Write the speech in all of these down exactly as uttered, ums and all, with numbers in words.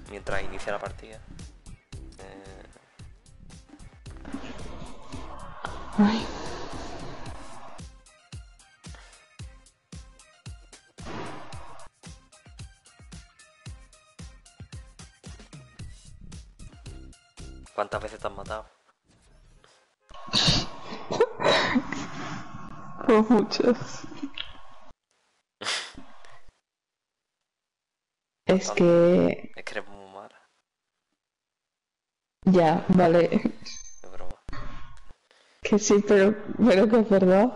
mientras inicia la partida. Eh... Ay. ¿Cuántas veces te has matado? Pues muchas. Es que... Es que eres muy mala. Ya, vale. Es broma. Que sí, pero, pero que es verdad.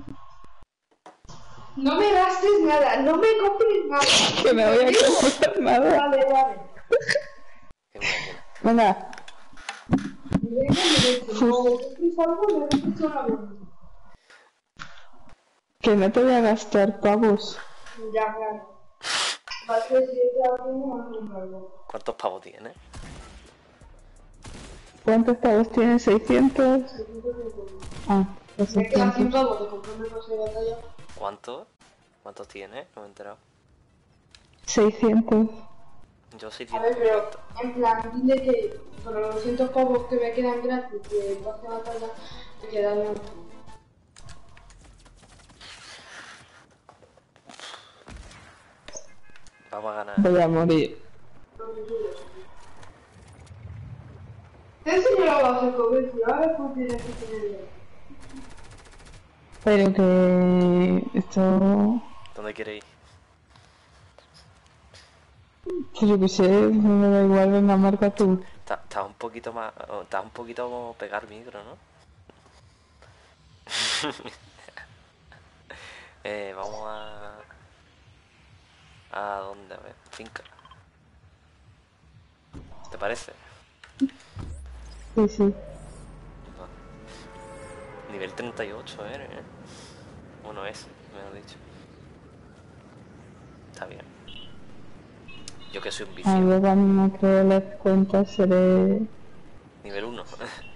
No me gastes nada, no me compres nada. Que me voy a comprar nada. Vale, vale. Qué máquina. Venga. Que no te voy a gastar pavos. Ya, claro. Vale, si es algo, no me comprarlo. ¿Cuántos pavos tienes? ¿Cuántos pavos tienes? ¿seiscientos? Ah, pues Me quedan cien seiscientos. pavos de comprarme el pase de batalla. ¿Cuántos? ¿Cuántos tienes? No me he enterado. seiscientos. Yo A seiscientos ver, pero cincuenta. en plan, dile que con los doscientos pavos que me quedan gratis de pase de batalla, me quedan un... Vamos a ganar. Voy a morir. Te he enseñado a hacer comercio, ahora pues tienes que tener... Pero que... Esto... ¿Dónde quieres ir? Pues yo que sé, me da igual, venga, marca tú. Estás está un poquito más... Estás un poquito como pegar micro, ¿no? eh, vamos a... ¿A dónde? A ver, finca. ¿Te parece? Sí, sí. No. Nivel treinta y ocho eres, ¿eh? Bueno, es, mejor dicho. Está bien. Yo que soy un A vicio. ver, cuando me creo las cuentas seré... Nivel uno.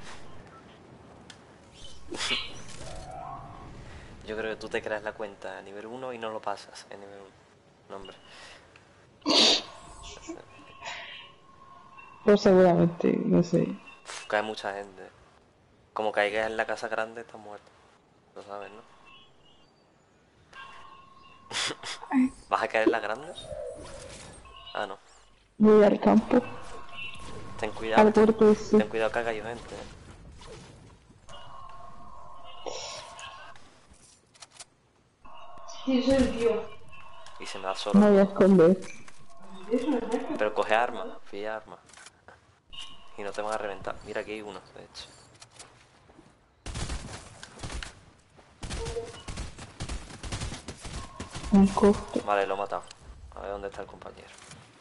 Yo creo que tú te creas la cuenta a nivel uno y no lo pasas en nivel uno. No, hombre. Pues seguramente, no sé. Uf, cae mucha gente. Como caigas en la casa grande, estás muerto. Lo sabes, ¿no? ¿Vas a caer en la grande? Ah, no. Voy al campo. Ten cuidado. Al puerto, sí. Ten cuidado que ha caído gente, ¿eh? Sí, soy el tío. Y se me da solo. Me voy a esconder. Pero coge armas, pilla armas. Y no te van a reventar. Mira, aquí hay uno, de hecho. Un cofre. Vale, lo he matado. A ver dónde está el compañero.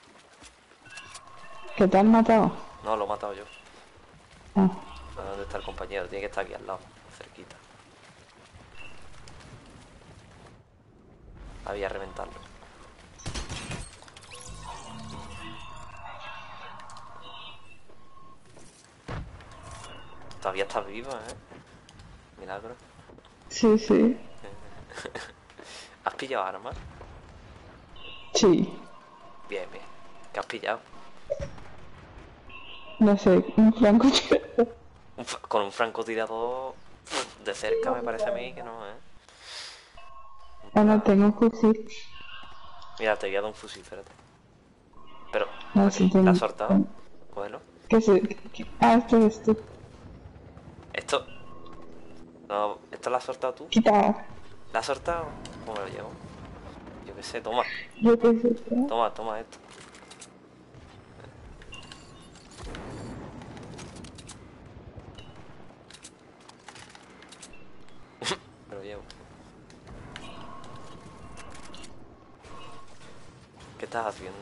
¿Que te han matado? No, lo he matado yo. Ah. A ver dónde está el compañero. Tiene que estar aquí al lado, cerquita. Había reventarlo. Todavía estás vivo, ¿eh? Milagro. Sí, sí. ¿Has pillado armas? Sí. Bien, bien. ¿Qué has pillado? No sé, un francotirador. Un con un francotirador de cerca me parece a mí que no, ¿eh? Ah, no, tengo un fusil. Mira, te he dado un fusil, espérate. Pero, No, aquí, sí tengo. ¿la has soltado? Cógelo. ¿Qué sé? Ah, esto es esto. Esto... No, ¿esto lo has soltado tú? Quita. ¿La has soltado? ¿Cómo me lo llevo? Yo qué sé, toma. Yo qué sé. Toma, toma esto. Me lo llevo. ¿Qué estás haciendo?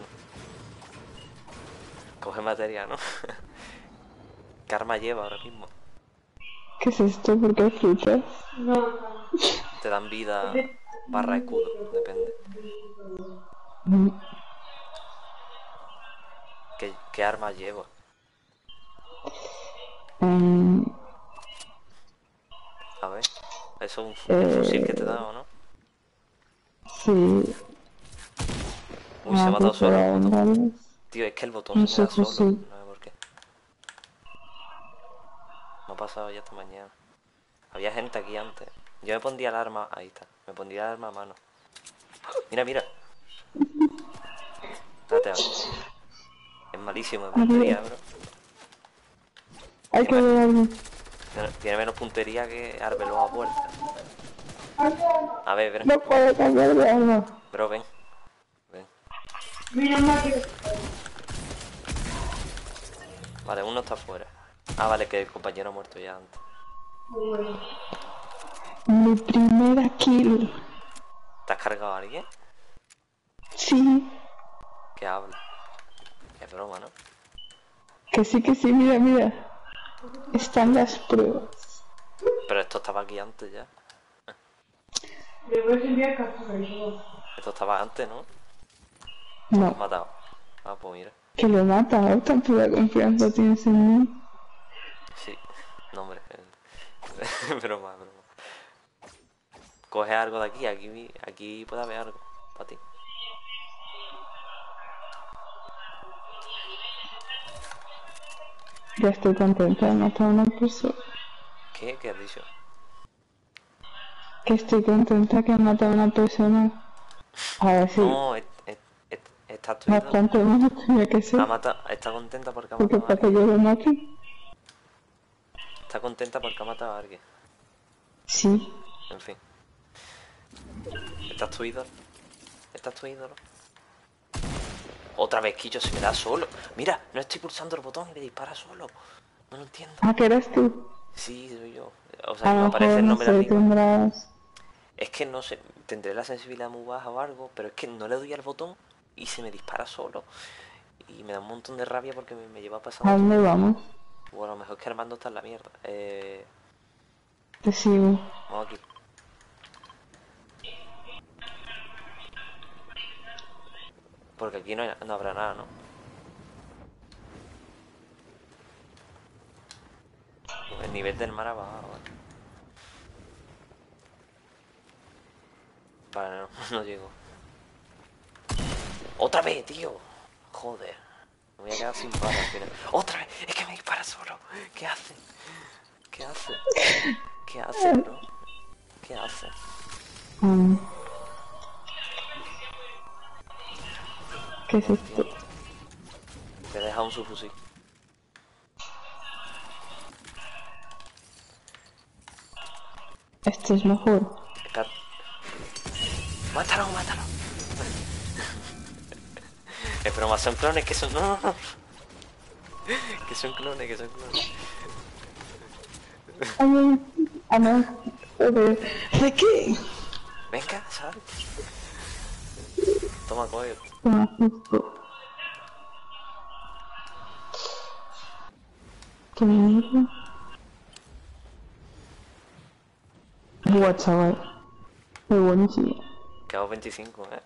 Coge materia, ¿no? ¿Qué arma lleva ahora mismo? ¿Qué es esto? ¿Por qué hay frutas? No, Te dan vida barra escudo, depende. Mm. ¿Qué, qué arma lleva? Um, A ver, eso es un, fu eh, un fusil que te he dado, ¿no? Sí. Uy, se ha Ah, matado pues solo el será un puto. balas. Tío, es que el botón No se me sé, da pues solo. sí. No sé por qué. Me ha pasado ya esta mañana. Había gente aquí antes. Yo me pondría el arma... Ahí está. Me pondría el arma a mano. Mira, mira. Date algo. Es malísimo de A puntería, ver, bro. hay que Tiene, ver algo. tiene- tiene menos puntería que Arbeloa a puerta. A ver, ven. No puedo cambiar de arma. Bro, ven. Ven. Mira más que... Vale, uno está fuera. Ah, vale, que el compañero ha muerto ya antes. Bueno, Mi primera kill. ¿Te has cargado a alguien? Sí, ¿Qué habla? Es broma, ¿no? que sí, que sí, mira, mira. Están las pruebas. Pero esto estaba aquí antes ya. le voy a enviar captura y todo. Esto estaba antes, ¿no? No, Matado. Ah, pues mira. que lo mata, ¿no? Tan poca confianza tienes en mí. Sí. No, hombre. Broma, broma. Coge algo de aquí. Aquí, aquí puede haber algo. Para ti. Ya estoy contenta de matar a una persona. ¿Qué? ¿Qué has dicho? Que estoy contenta que he matado a una persona. A ver si No, es, es, es, estás tu ídolo. bastante más tenía que Ha ser. matado, está contenta porque ha Porque matado a para que alguien. yo lo mate. Está contenta porque ha matado a alguien. Sí. En fin. ¿Estás tu ídolo? ¿Estás tu ídolo? Otra vez, Kicho, se me da solo. Mira, no estoy pulsando el botón y me dispara solo. No lo entiendo. Ah, que eres tú. Sí, soy yo. O sea, A que lo me aparece mejor, el no nombre sé, arriba. tendrás... Es que no sé, tendré la sensibilidad muy baja o algo, pero es que no le doy al botón y se me dispara solo. Y me da un montón de rabia porque me, me lleva ¿A pasando dónde todo. vamos? O a lo mejor es que Armando está en la mierda. Eh, Te sigo. vamos aquí. Porque aquí no, hay- no habrá nada, ¿no? El nivel del mar ha bajado. Vale, vale, no, no llego. ¡Otra vez, tío! Joder. Me voy a quedar sin balas al final. ¡Otra vez! Es que me dispara solo. ¿Qué hace? ¿Qué hace? ¿Qué hace, bro? ¿Qué hace? Mm, ¿Qué es No esto? entiendo. Te deja un subfusil. Esto es mejor. Está... ¡Mátalo, mátalo! Es broma, son clones que son... No, no, no. Que son clones, que son clones. Ay, ah, no. Joder. ¿De qué? Venga, sal. Toma, coge esto. Toma, justo. ¿Qué mierda? Buah, chaval. Qué buenísimo. Quedamos veinticinco, ¿eh?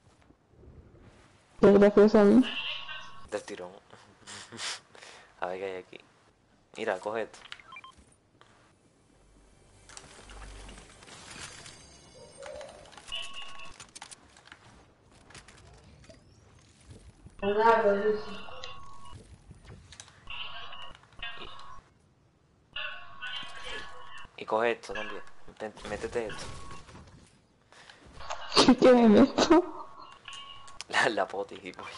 Qué gracias a mí. Del tirón. A ver qué hay aquí. Mira, coge esto. Nada, lo dice. Y coge esto también. Ven, métete esto. ¿Qué me meto? La, la poti, y polla.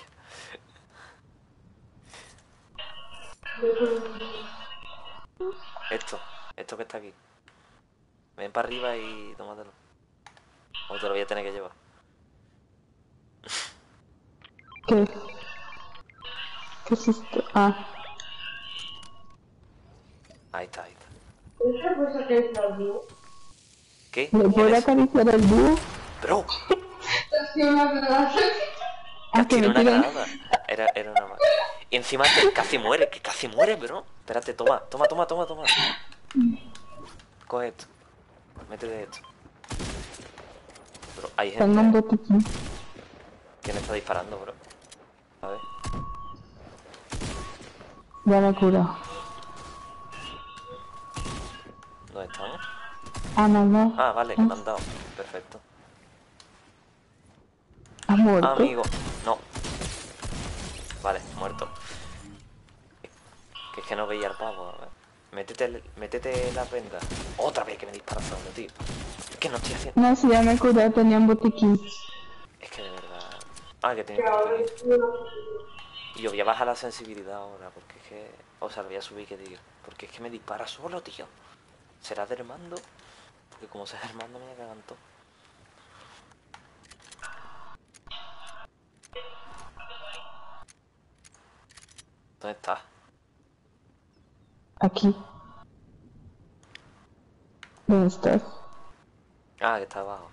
Esto. Esto que está aquí. Ven para arriba y tómatelo. O te lo voy a tener que llevar. ¿Qué? ¿Qué es esto? Ah, Ahí está, ahí está. ¿Esta cosa que es la vivo? ¿Qué? ¿le ¿Quién puedo es? acariciar el búho? ¡Bro! Es que una verdad. Que Ah, has que tirado me una tiran. granada. Era, era una más. Y encima que casi muere, que casi muere, bro. Espérate, toma, toma, toma, toma, toma. Coge esto. Métete esto. Bro, hay Tengo un gente. botiquín. ¿Quién está disparando, bro? A ver. Ya me he curado. ¿Dónde están? Ah, no, no. Ah, vale, que me han dado. Perfecto. ¿Has muerto? Ah, amigo. No. Vale, muerto. Que es que no veía al pavo, a ver. Métete, métete la venda. Otra vez que me dispara solo, tío. Es que no estoy haciendo... No, si ya me curé, tenía un botiquín. Es que de verdad... Ah, que tenía Que un ahora botiquín. es una... Y yo voy a bajar la sensibilidad ahora, porque es que... O sea, lo voy a subir, que digo. Porque es que me dispara solo, tío. ¿Será del mando? Porque como sea del mando me cagan todo. ¿Dónde estás? Aquí. ¿Dónde estás? Ah, que está abajo.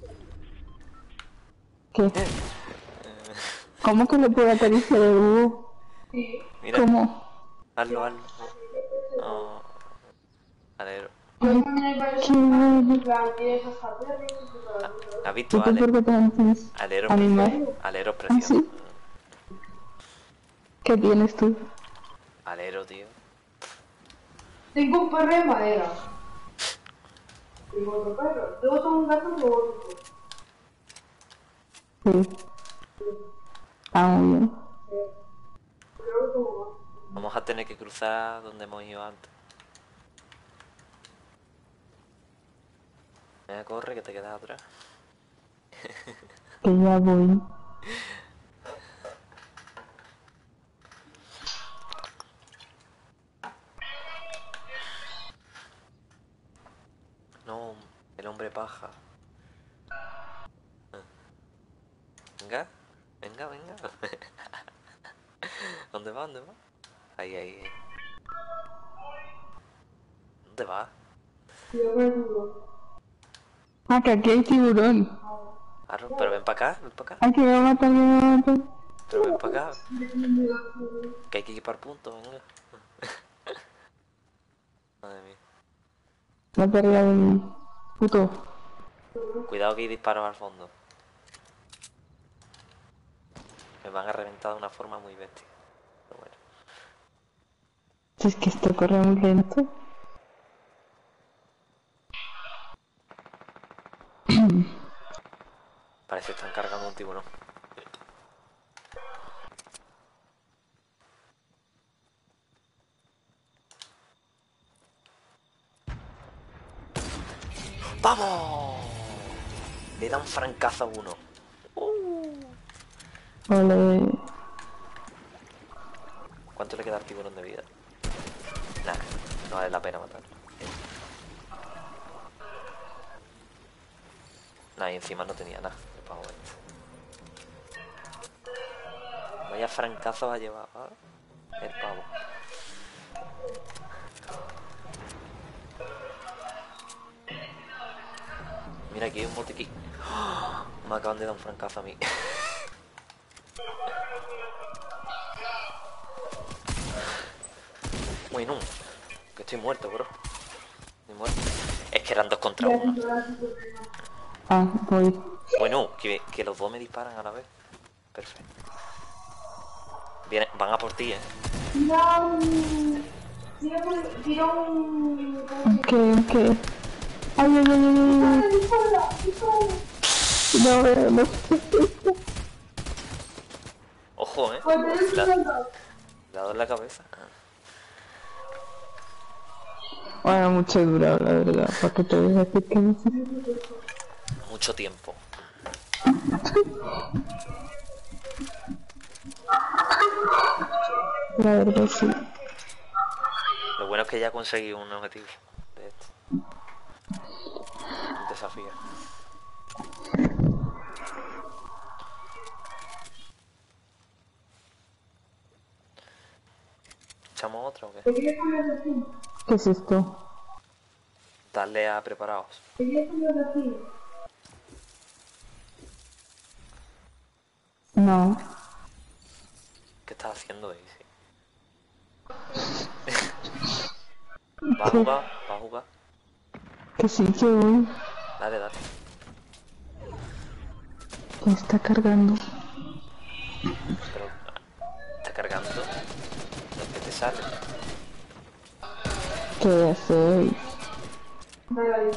¿Qué? ¿Cómo que le puedo acariciar el búho? Sí. Mira, ¿Cómo? hazlo, hazlo. Oh, alero. Yo también hay varios Qué bueno. plan, tienes hasta perros y todo. ¿Has ¿Y visto, tú Ale? por qué tienes Alero es animal? precioso. Alero es ¿Ah, precioso. sí? ¿Qué tienes tú? Alero, tío. Tengo un perro de madera. Tengo otro perro. Luego tengo un gato robótico. Sí. Ah, muy bien. Luego tengo Vamos a tener que cruzar donde hemos ido antes. Venga, corre, que te quedas atrás. Que ya voy. No, el hombre paja. Venga, venga, venga. ¿Dónde va? ¿Dónde va? Ahí, ahí. ¿Dónde va? Yo me digo. Ah, que aquí hay tiburón. Claro, pero ven para acá, ven para acá. Ay, que me va a matar, que me va a matar. Pero ven para acá. Que hay que equipar puntos, venga. Madre mía. No te rías de mí. Puto. Cuidado que hay disparos al fondo. Me van a reventar de una forma muy bestia. Pero bueno. Si es que esto corre muy lento. Parece que están cargando un tiburón. ¡Vamos! Le dan francazo a uno. Ole. ¿Cuánto le queda al tiburón de vida? Nah, no vale la pena matarlo. Nah, y encima no tenía nada. El pavo este. Vaya francazo ha llevado ¿eh? El pavo. Mira, aquí hay un botiquín. ¡Oh! Me acaban de dar un francazo a mí. Bueno, que estoy muerto, bro. Estoy muerto. Es que eran dos contra uno. Ah, voy. Bueno, que, que los dos me disparan a la vez. Perfecto. Vienen, van a por ti, eh. Tira un... Tira un... Tira un... Ok, ok. Ay, ay, ay, ay, ay. ¡Dispara! ¡Dispara! No veo, no. Ojo, eh. Pues te Le ha- dispara. le ha dado en la cabeza. Bueno, mucho he durado, la verdad. ¿Para qué te voy a decir que no sé? Mucho tiempo. La verdad, sí. Lo bueno es que ya he conseguido un objetivo de esto. Un desafío. ¿Echamos otra o qué? ¿Te quieres poner así? ¿Qué es esto? Darle a preparados. ¿Te quieres poner así? No. ¿Qué estás haciendo, Daisy? ¿Va a jugar? ¿Va a jugar? Que sí, que voy. Dale, dale. Que está cargando. Pero... ¿Está cargando? ¿Qué te sale? ¿Qué voy a hacer? Dale ahí.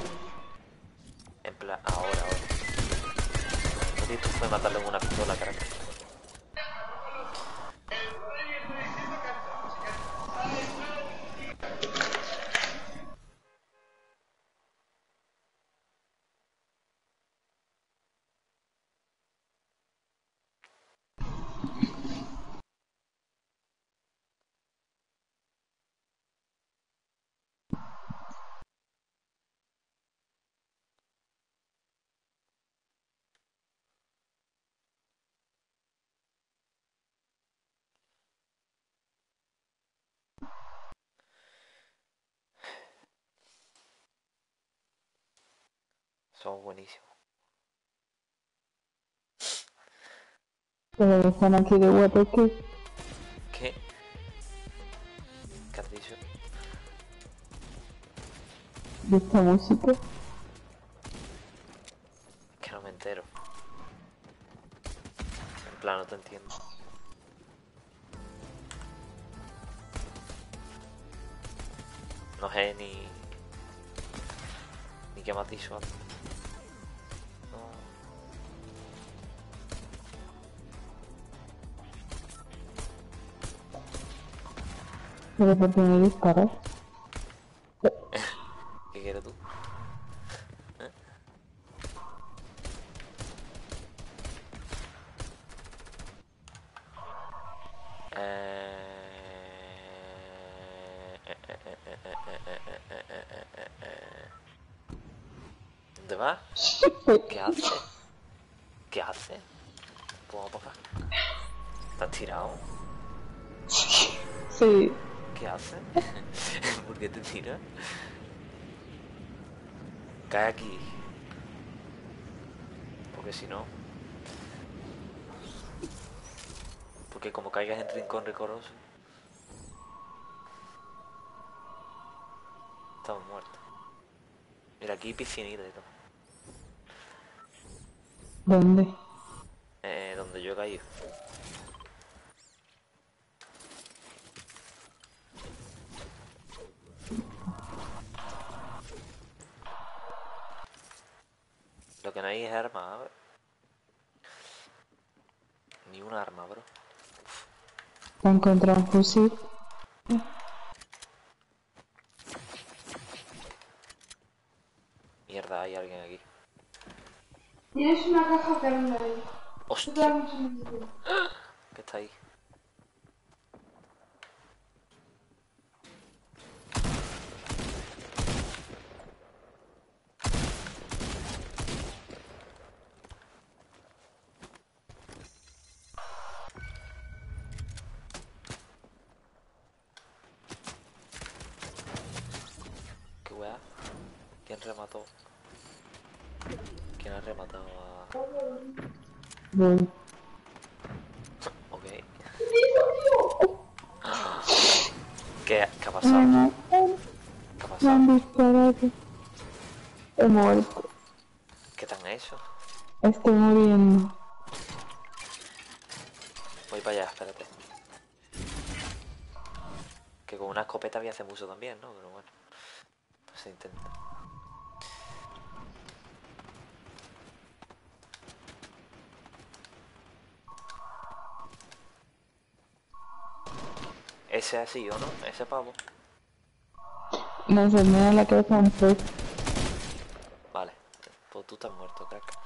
En plan... Ahora, ahora. Lo que tú fue matarle con una pistola, carajo. Somos buenísimos. Pero están aquí de guapo que... ¿Qué? ¿Qué has dicho? de esta música. Que no me entero. En plan, no te entiendo. No sé ni... ni qué me has dicho antes. No. Pero ¿por qué me disparas? ¿Qué quieres tú? ¿Eh? ¿Dónde vas? ¿Qué hace? ¿Qué hace? ¿Puedo para acá? ¿Estás tirado? Sí. ¿Qué hace? ¿Por qué te tiras? Cae aquí. Porque si no... Porque como caigas en rincón recoroso... Estamos muertos. Mira, aquí piscinita y todo. ¿Dónde? Eh, donde yo he caído. Lo que no hay es arma, bro. Ni una arma, bro. ¿Te has encontrado un fusil? Mierda, hay alguien aquí. Tienes una caja grande ahí. Tú te ¡Hostia! das mucho miedo. ¿Qué está ahí? ¿Qué weá? ¿Quién remató? ¿Quién ha rematado a...? Voy. Ok. ¿Qué, ¿Qué ha Me pasado? matan. ¿Qué ha Me han pasado? disparado. He muerto. ¿Qué te han hecho? Estoy muriendo. Voy para allá, espérate. Que con una escopeta había hace mucho también, ¿no? Pero bueno, pues se intenta. Ese así, ¿o no? Ese pavo. Me se me da la cabeza un pez. Vale. Pues tú estás muerto, crack.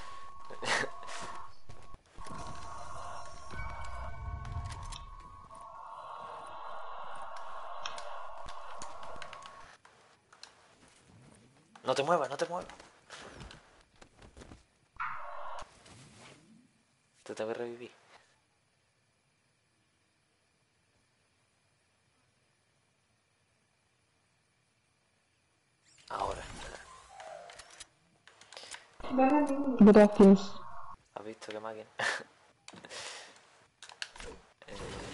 No te muevas, no te muevas. Te tengo que revivir. Ahora. Ven a mí. Gracias. ¿Has visto qué máquina? eh...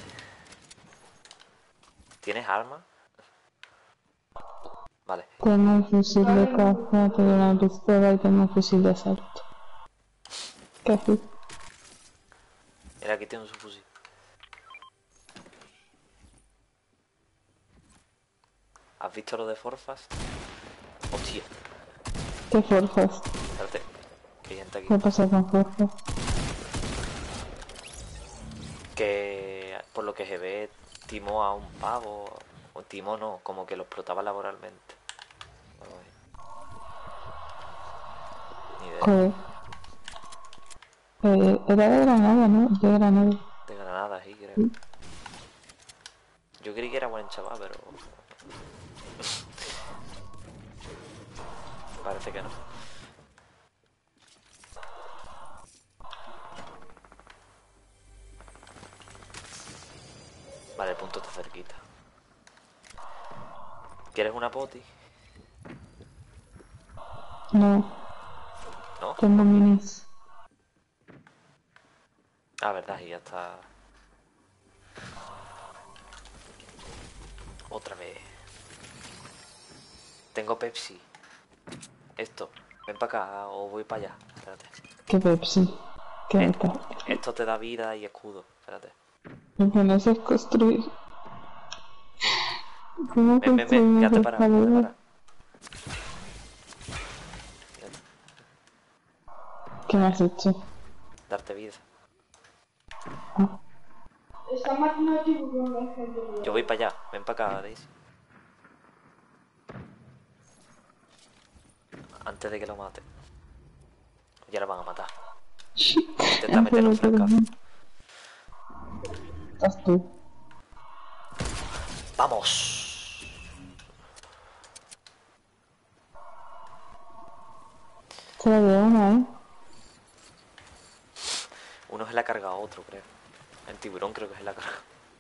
¿Tienes arma? Vale. Tengo un fusil de caza, tengo una pistola y tengo un fusil de asalto. ¿Qué haces? Mira, aquí tengo su fusil. ¿Has visto lo de Forfas? Hostia. ¿Qué forjas? Espérate. Que hay gente aquí. ¿Qué pasa con forjas? Que por lo que se ve timó a un pavo. O timó no, como que lo explotaba laboralmente. Ni idea. Joder. Eh, era de Granada, ¿no? De Granada. De Granada, sí, creo. Yo creí que era buen chaval, pero... Parece que no. Vale, el punto está cerquita. ¿Quieres una poti? No. ¿No? Tengo minis. Ah, verdad, y ya está. Otra vez. Tengo Pepsi. Esto. Ven para acá o voy para allá. Espérate. ¿Qué Pepsi? ¿Qué me Et- estás? Esto te da vida y escudo. Espérate. Lo que no sé es construir. ¿Cómo Ven, ven, ven. construimos Quédate parado. Quédate escaleras? parado. ¿Qué me has hecho? Darte vida. Ah, Esta máquina de tiburón es gente que... Yo voy para allá. Ven para acá, Daisy. Antes de que lo mate. Ya lo van a matar. Intenta antes meterle un de que francazo. estás tú. ¡Vamos! Se la de una, ¿eh? Uno se la carga a otro, creo. El tiburón creo que se la carga.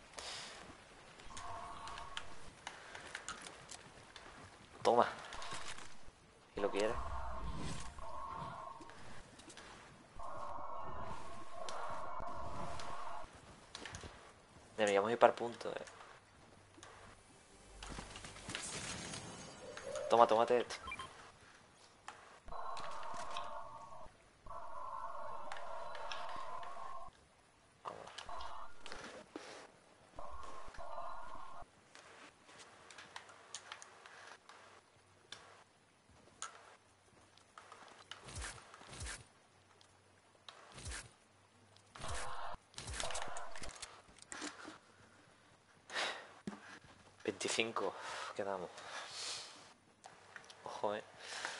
Toma. Si lo quieres. Deberíamos ir para el punto, eh. Toma, tómate este. veinticinco. Quedamos. Ojo, eh.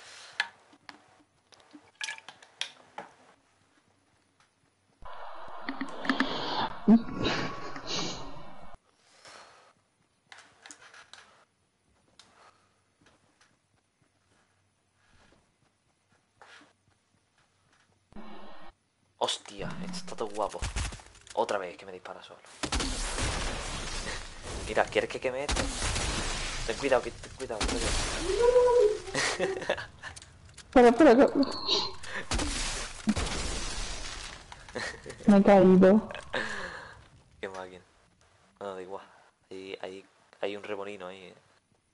Hostia, esto está todo guapo. Otra vez que me dispara solo. Mira, ¿quieres que queme esto? Ten cuidado, que ten cuidado, cuidado. Espera, espera, que... Me he caído. Qué máquina. No, da igual. Hay, hay, hay un remolino ahí, eh.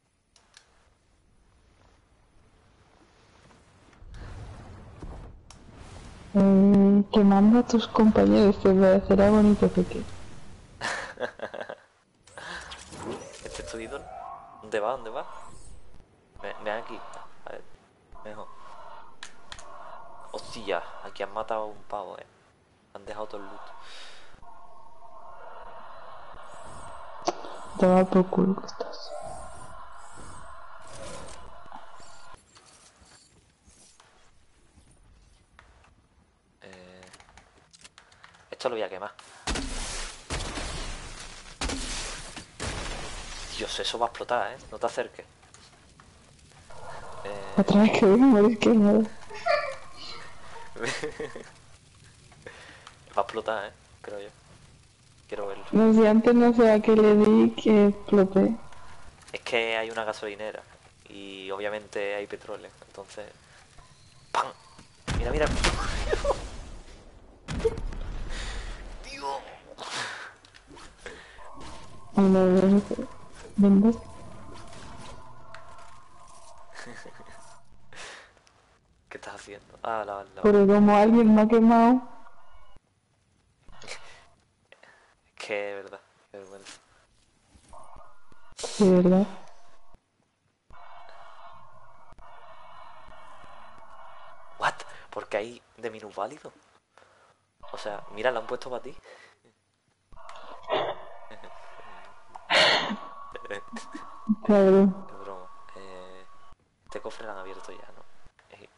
Eh, quemando a tus compañeros te parecerá bonito, Peque. Este es tu ídolo. ¿Dónde va? ¿Dónde va? Ven, ven aquí. A ver, mejor. Hostia, aquí han matado a un pavo, eh. Han dejado todo el loot. Te va por culo que estás. Eh, esto lo voy a quemar. Dios, eso va a explotar, eh. No te acerques. Eh, Otra vez que voy a morir quemado. va a explotar, eh. Creo yo. Quiero verlo. No sé, antes no sé a qué le di que exploté. Es que hay una gasolinera. Y obviamente hay petróleo. Entonces... ¡Pam! Mira, mira. Dios. A ver, ¿dónde? ¿Qué estás haciendo? Ah, la, la... Pero como alguien me ha quemado, Es que es verdad. Qué vergüenza. de verdad. ¿What? ¿Por qué hay de minusválido? O sea, mira, lo han puesto para ti. Claro. Es broma. Eh, este cofre lo han abierto ya, ¿no? Eh,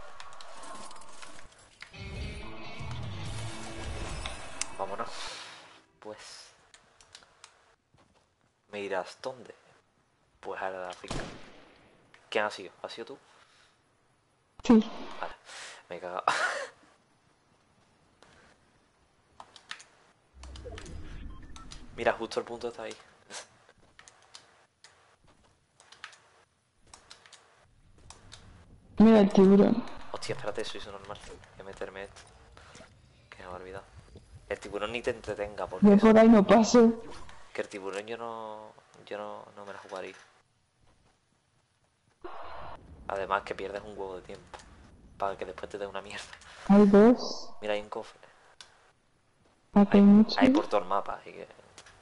vámonos. Pues... ¿Me dirás dónde? Pues a la finca. ¿Quién ha sido? ¿Has sido tú? Sí. Vale, me he cagado. Mira, justo el punto está ahí. Mira el tiburón. Hostia, Hostia, espérate, soy su normal. Voy a meterme esto. Que me he olvidado. El tiburón ni te entretenga porque Yo eso- por ahí no paso. que el tiburón yo no. Yo no, no me la jugaría. Además que pierdes un huevo de tiempo. Para que después te dé una mierda. Hay dos. Mira, hay un cofre. Aquí hay Hay, muchos. hay por todo el mapa, así que.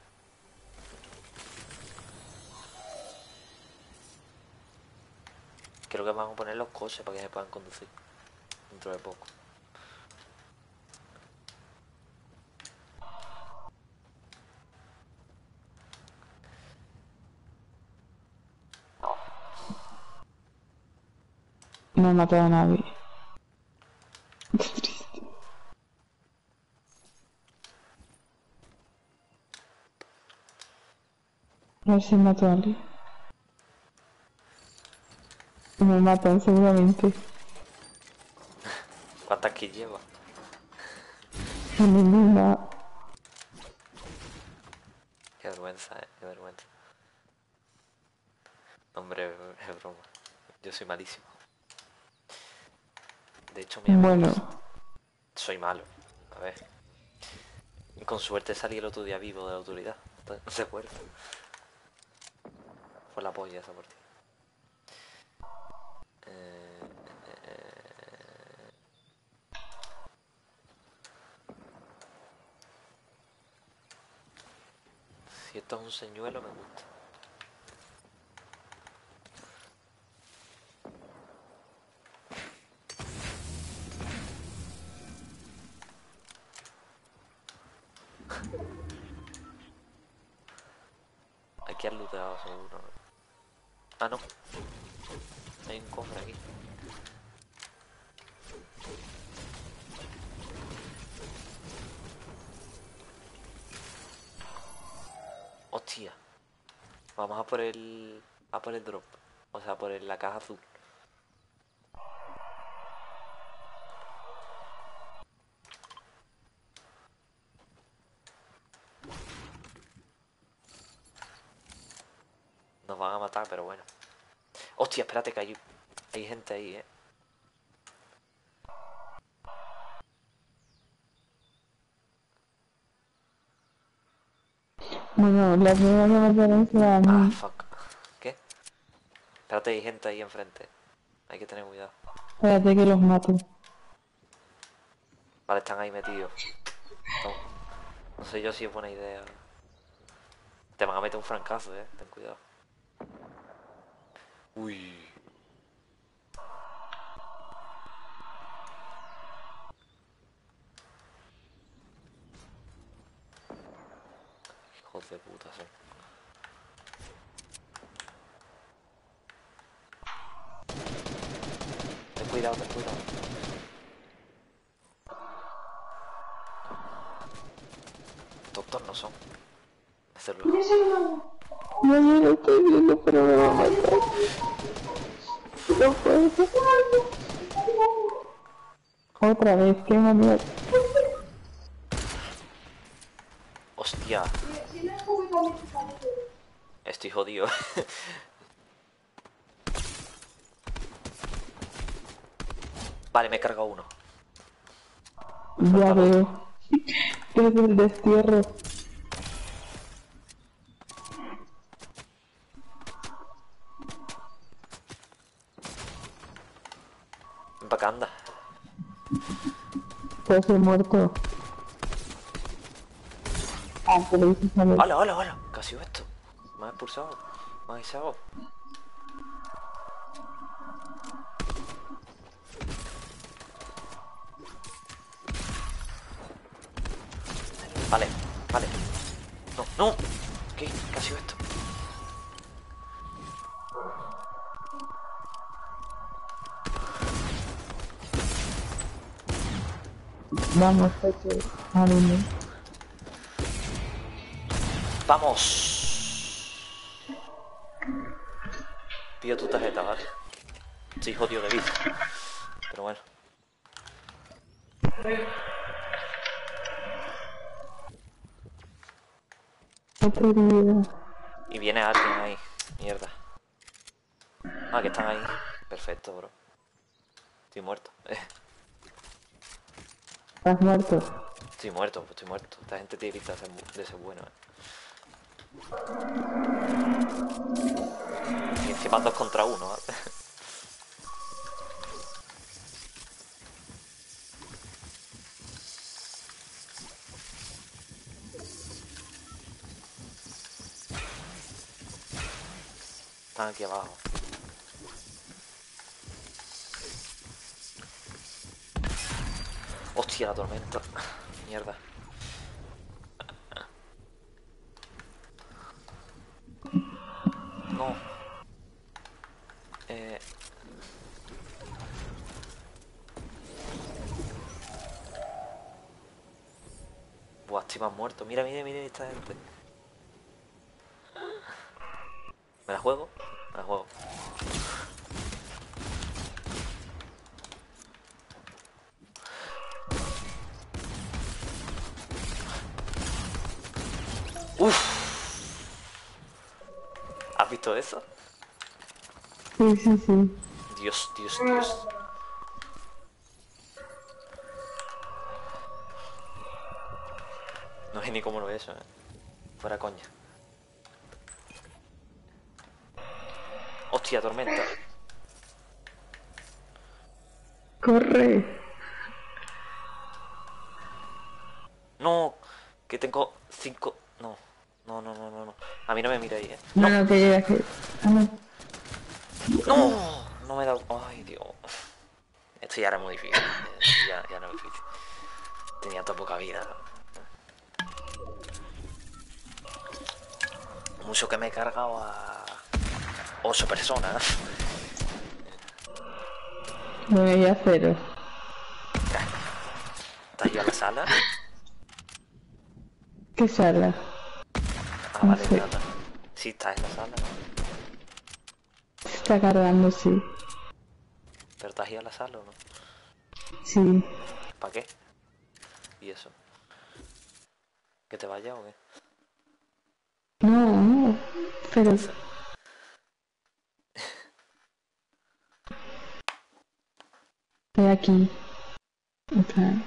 Creo que van a poner los coches para que se puedan conducir. Dentro de poco. No he matado a nadie. Qué triste. A ver si mato a alguien. Me matan seguramente. ¿Cuántas kills lleva? Ninguna. Qué vergüenza, eh. Qué vergüenza. Hombre, es broma. Yo soy malísimo. De hecho, me Bueno, soy malo. A ver. Y con suerte salí el otro día vivo de la autoridad. ¿No se acuerda? Fue la polla esa partida. Eh, eh, si esto es un señuelo, me gusta. Aquí han looteado seguro. Ah, no. Hay un cofre aquí. Hostia. Vamos a por el... a por el drop. O sea, por el- la caja azul. Nos van a matar, pero bueno. Hostia, espérate que hay... hay gente ahí, eh. bueno, la primera que me parece a Ah, mí. fuck. ¿Qué? Espérate, hay gente ahí enfrente. Hay que tener cuidado. Espérate que los mato. Vale, están ahí metidos. No, no sé yo si es buena idea. Te van a meter un francazo, eh. Ten cuidado. Uy. Hijos de puta, son. Ten cuidado, ten cuidado. Doctor no son. Hacerlo. No, yo lo estoy viendo, pero me va a matar. No puedo. Otra vez, qué manía. Hostia. Estoy jodido. Vale, me he cargado uno. Ya falta el otro. veo. Que es el destierro. Ven pa' acá, anda. Pues he muerto. Ah, que lo hice saber. ¡Hola, hola, hola! ¿Qué ha sido esto? Me ha expulsado. Me ha avisado. Vale, vale. No, no. ¿Qué? ¿Qué ha sido esto? Vamos, que anime. ¡Vamos! Pido tu tarjeta, ¿vale? Estoy jodido de vida. Pero bueno. Otra vida. Y viene alguien ahí. Mierda. Ah, que están ahí. Perfecto, bro. Estoy muerto. ¿Estás muerto? Estoy muerto, pues estoy muerto. Esta gente tiene pinta de ser, bu- de ser bueno, eh. Y encima dos contra uno, ¿eh? Están aquí abajo. Hostia, la tormenta. Mierda. No. Eh... Buah, estoy más muerto. Mira, mira, mira esta gente. ¿Me la juego? Me la juego. Uf. ¿Has visto eso? Sí, sí, sí. Dios, Dios, Dios. No sé ni cómo lo he hecho, eh. Fuera coña. Hostia, tormenta. Corre. No, que tengo cinco... No, no, no, no, no, no. A mí no me mira ahí, eh. No, No, no, que llega que... Ah, no. no, no me he dado... Ay, Dios. Esto ya era muy difícil. Esto ya, ya no es difícil. Tenía tan poca vida. Mucho que me he cargado a... Ocho personas. No me a cero. ¿Estás ido a la sala? ¿Qué sala? Ah, No vale, sé. nada. Sí, estás en la sala, ¿no? Se está cargando, sí. ¿Pero te has ido a la sala o no? Sí. ¿Para qué? ¿Y eso? ¿Que te vayas o qué? No, no. Pero Entonces... estoy aquí. En plan...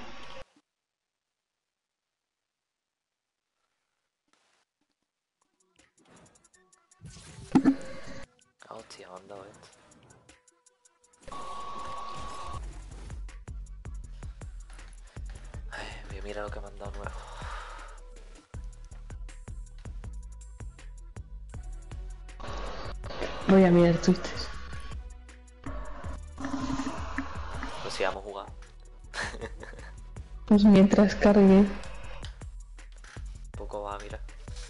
Ah, hostia, me han dado esto. Ay, voy a mirar lo que me han dado nuevo. Voy a mirar Twitter. Pues si vamos a jugar. Pues mientras cargue. Poco va a mirar.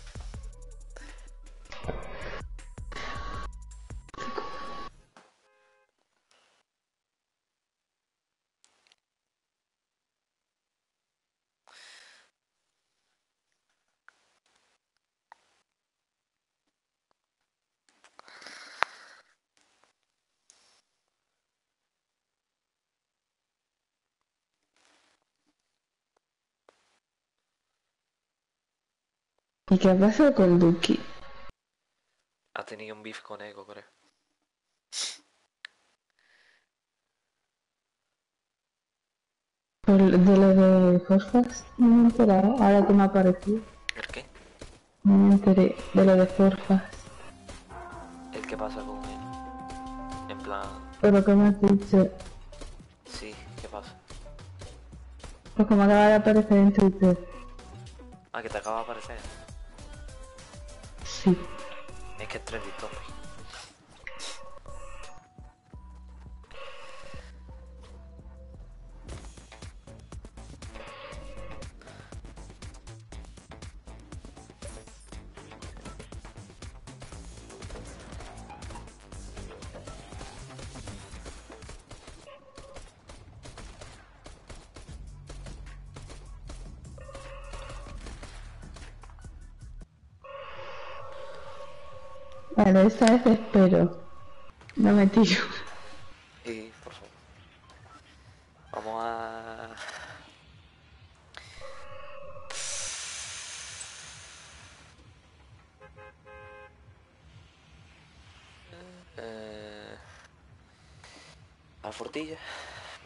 ¿Y qué ha pasado con Duki? Ha tenido un beef con Ego, creo. Por de lo de Forfas, no me he enterado. Ahora que me ha aparecido. ¿El qué? No me enteré de lo de Forfas. ¿El qué pasa con él? En plan... Por lo que me has dicho. Sí, ¿qué pasa? Pues como acaba de aparecer en Twitter. Ah, que te acaba de aparecer. Sí. Es que es trending topic. Vale, esta vez espero. No me tiro. Y, por favor. Vamos a... Eh... A Fortilla.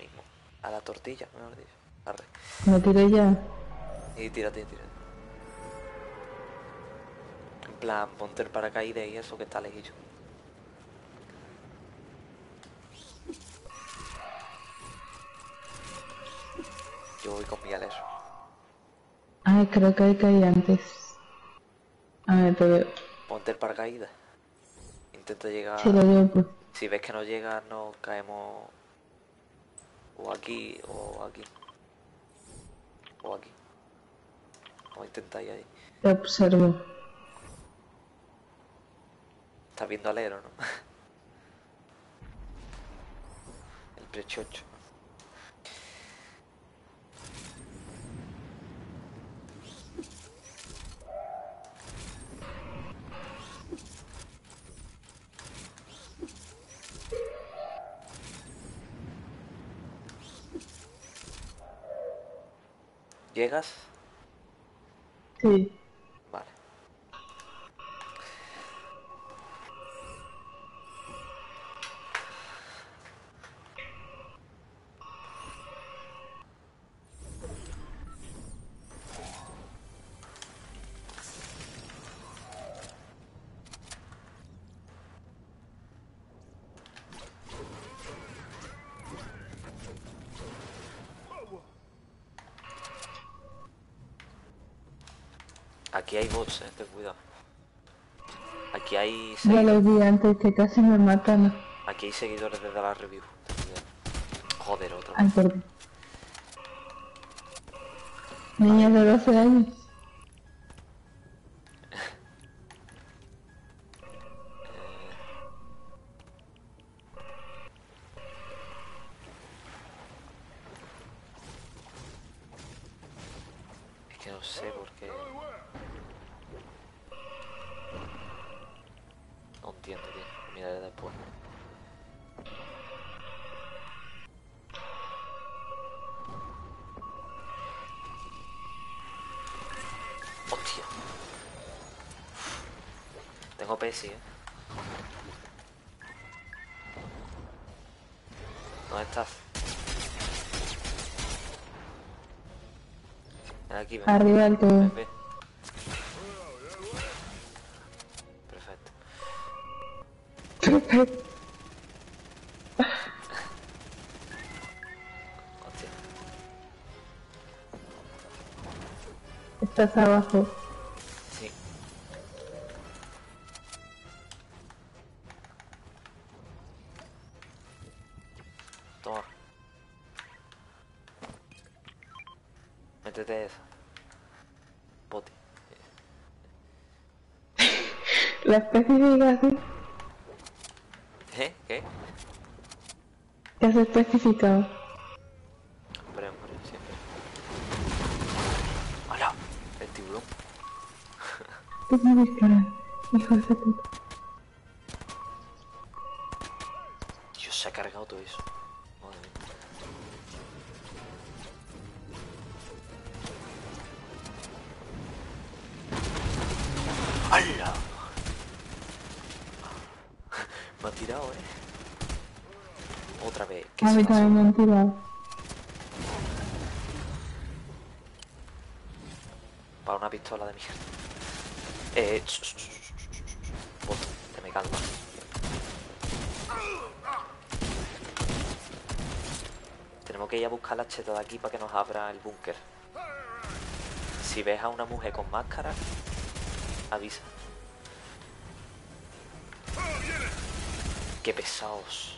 A la tortilla, mejor dicho. Arre. Me tiré ya. Y tírate, tírate. En plan, ponte el paracaídas y eso que está lejillo. Yo voy con mi aleso. Ay, creo que hay que ir antes. A ver, te veo. Ponte el paracaídas. Intenta llegar... Si lo llevo pues. Si ves que no llegas, no caemos... O aquí, o aquí. O aquí. O intentáis ahí. Te observo. Estás viendo al héroe, ¿no? El prechocho. ¿Llegas? Sí. Vale. Aquí hay bots, eh, ten cuidado. Aquí hay Ya seguidores. lo vi antes, que casi me matan. Aquí hay seguidores desde la review. Ten cuidado. Joder, otra Ay, vez. perdón. Niña de doce años. Es que no sé por qué. No entiendo, tío. Miraré después. Hostia. Tengo Pesi, eh. ¿Dónde estás? Ven aquí, ven. Arriba del todo. Ven, ven. Perfecto. Hostia. Estás abajo. Sí. Toma. Métete esa. Poti. La especificación. ¿Eh? ¿Qué? ¿Qué has especificado? Hombre, hombre, siempre. ¡Hala! El tiburón. ¿Qué me disparan? Hijo de puta. Dios, se ha cargado todo eso. Madre mía. ¡Hala! Me ha tirado, eh. Otra vez. ¿Qué A se mí pasó? también me han tirado. Para una pistola de mierda. Eh, ch, ch, ch, ch, ch, ch, ch. Bot, que me calma. Tenemos que ir a buscar la cheta de aquí para que nos abra el búnker. Si ves a una mujer con máscara, avisa. Qué pesados.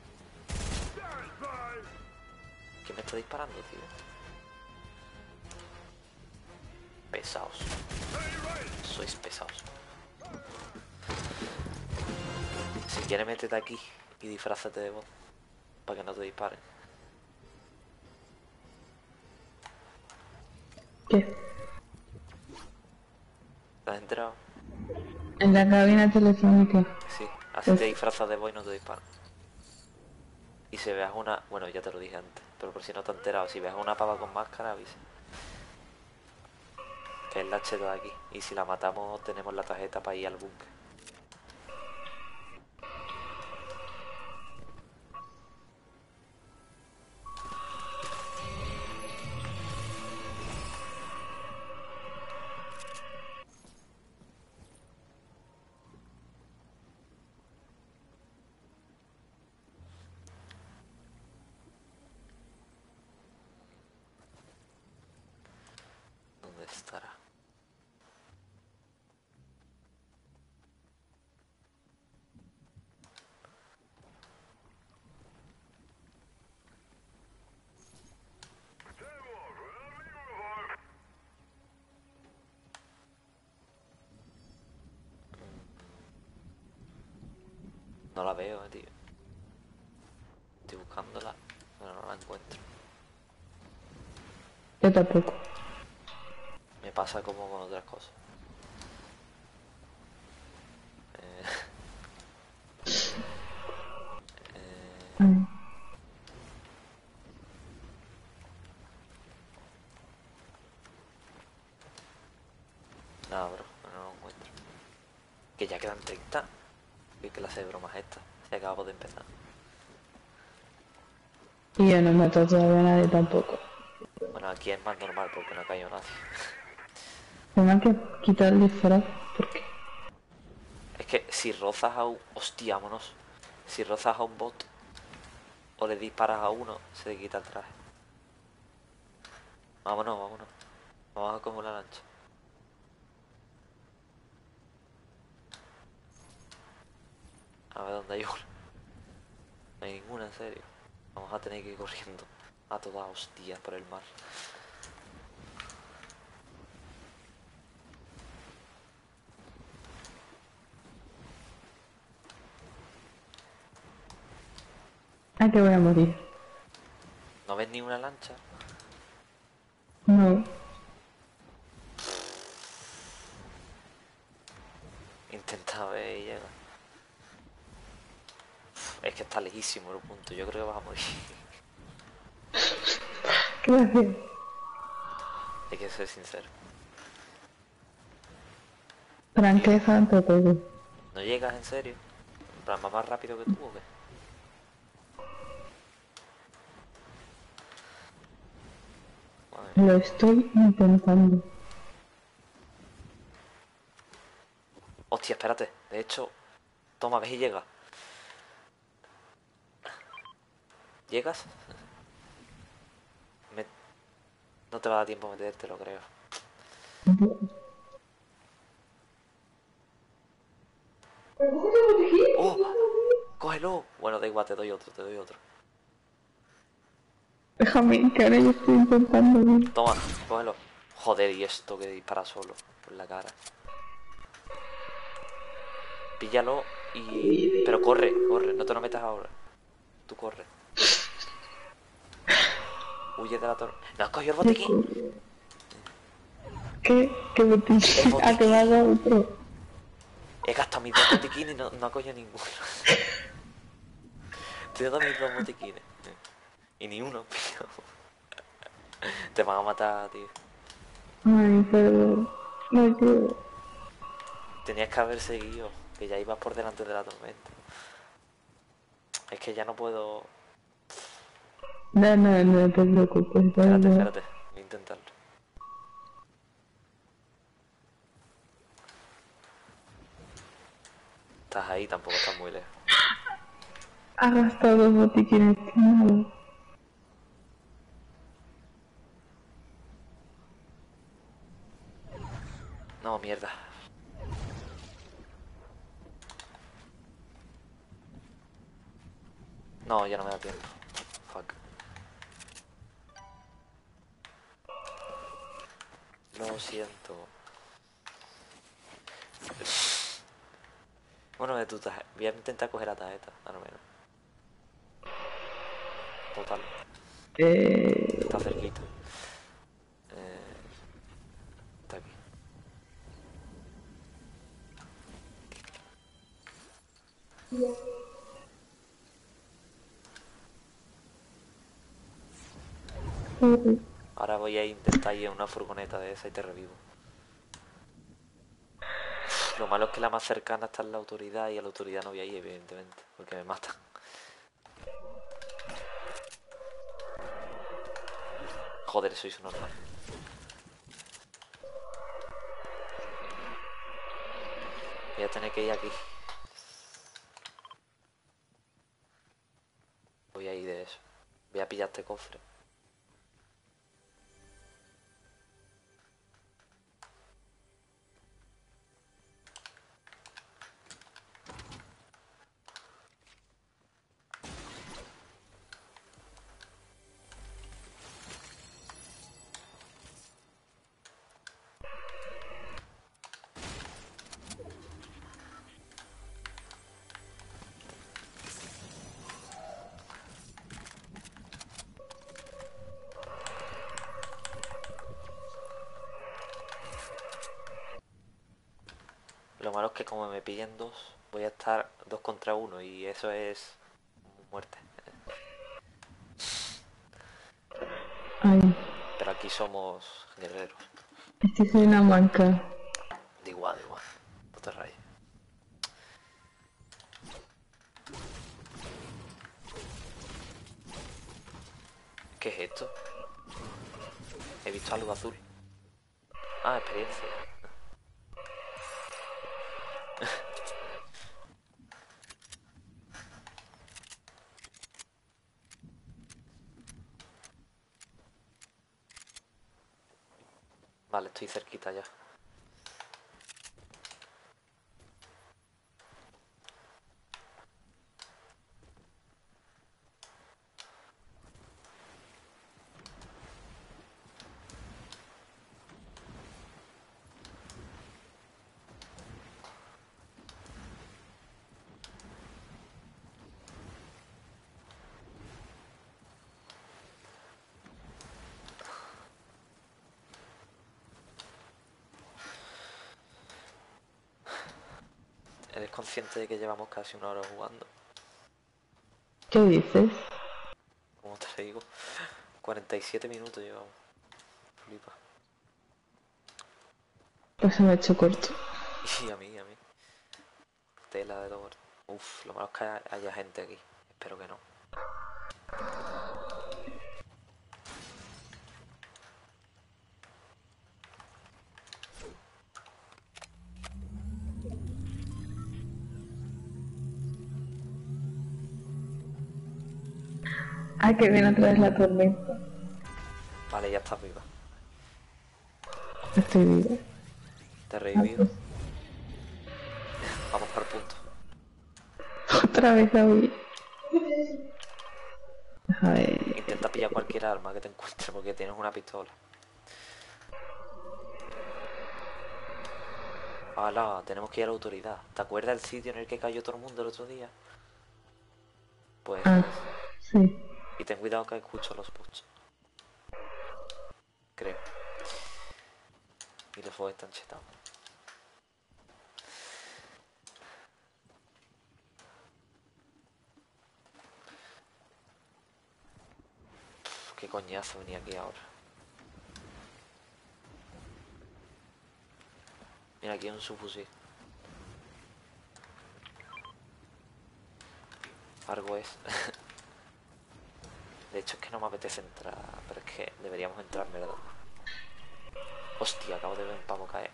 ¿Quién me está disparando, tío? Pesados. Sois pesados. Si quieres, métete aquí y disfrázate de bot para que no te disparen. ¿Qué? ¿Te has enterado? En la cabina telefónica. Sí, así te disfrazas de bot y no te disparan. Y si veas una... Bueno, ya te lo dije antes, pero por si no te has enterado, si ves a una pava con máscara, avisa. Que es la cheta de aquí. Y si la matamos, tenemos la tarjeta para ir al búnker. ¿Dónde estará? No la veo, eh, tío. Estoy buscándola, pero no la encuentro. Yo tampoco. Me pasa como con otras cosas. Eh, eh, Ay. nada, bro, no lo encuentro. Que ya quedan treinta. ¿Qué clase de broma es esta? Se acaba de empezar. Y yo no mato todavía a nadie tampoco. Bueno, aquí es más normal porque no ha caído nadie. Tengo que quitar el disfraz porque Es que si rozas a un... Hostia, vámonos. Si rozas a un bot o le disparas a uno, se le quita el traje. Vámonos, vámonos. Vamos a como la lancha. A ver dónde hay una. No hay ninguna, en serio. Vamos a tener que ir corriendo a toda hostia por el mar. ah, que voy a morir. ¿No ves ni una lancha? No. Intenta ver y llega. Uf, es que está lejísimo el punto. Yo creo que vas a morir. Gracias. Hay que ser sincero. Franqueza ante todo. ¿No llegas en serio? ¿En plan, va más rápido que tú o qué? Madre mía. Lo estoy intentando. Hostia, espérate. De hecho, toma, ves y llega. ¿Llegas? Me- No te va a dar tiempo a meterte, lo creo. ¡Oh! ¡Cógelo! Bueno, da igual, te doy otro, te doy otro. Déjame, que ahora yo estoy intentando ir. Toma, cógelo. Joder, y esto que dispara solo por la cara. Píllalo y... Pero corre, corre, no te lo metas ahora. Tú corre. Huye de la torre. ¿No has cogido el botiquín? ¿Qué? ¿Qué botiquín? El botiquín. Ah, que me ha dado otro. He gastado mis dos botiquines y no, no ha cogido ninguno. Te he dado mis dos botiquines. Y ni uno, tío. Te van a matar, tío. Ay, perdón. No quiero. Tenías que haber seguido, que ya ibas por delante de la tormenta. Es que ya no puedo... No, no, no te preocupes. Espérate, no. espérate. Voy a intentarlo. Estás ahí, tampoco estás muy lejos. Ha gastado dos botiquines. Qué malo. No, mierda. No, ya no me da tiempo. Fuck. Lo siento. Bueno, de tu tarjeta. Voy a intentar coger la tarjeta, al menos. Total, Eh... está cerquita. Eh, está aquí. Ahora voy a intentar ir a una furgoneta de esa y te revivo. Lo malo es que la más cercana está en la autoridad y a la autoridad no voy a ir, evidentemente, porque me matan. Joder, soy su normal. Voy a tener que ir aquí. Voy a ir de eso. Voy a pillar este cofre. es que como me pillen dos, voy a estar dos contra uno y eso es muerte. Ay, Pero aquí somos guerreros. estoy soy una manca. Da igual, da igual. No te rayes. ¿Qué es esto? He visto algo azul. Ah, experiencia. Vale, estoy cerquita ya. ¿Eres consciente de que llevamos casi una hora jugando? ¿Qué dices? Como te digo, cuarenta y siete minutos llevamos. Flipa. Pues se me ha hecho corto. Y a mí, a mí. Tela de todo. Uf, lo malo es que haya gente aquí. Espero que no. Ah, que viene otra vez la tormenta. Vale, ya estás viva. Estoy viva. Te he Ah, revivido. pues, Vamos por punto. otra vez la vi. A ver. Intenta pillar cualquier arma que te encuentres porque tienes una pistola. ¡Hala! Tenemos que ir a la autoridad. ¿Te acuerdas del sitio en el que cayó todo el mundo el otro día? Pues eso Ah, es. sí. Y ten cuidado que escucho los bots. Creo. Y los bots están chetados. Uf, qué coñazo venía aquí ahora. Mira, aquí hay un subfusil. Algo es. De hecho es que no me apetece entrar, pero es que deberíamos entrar, ¿verdad? Hostia, acabo de ver un pavo caer.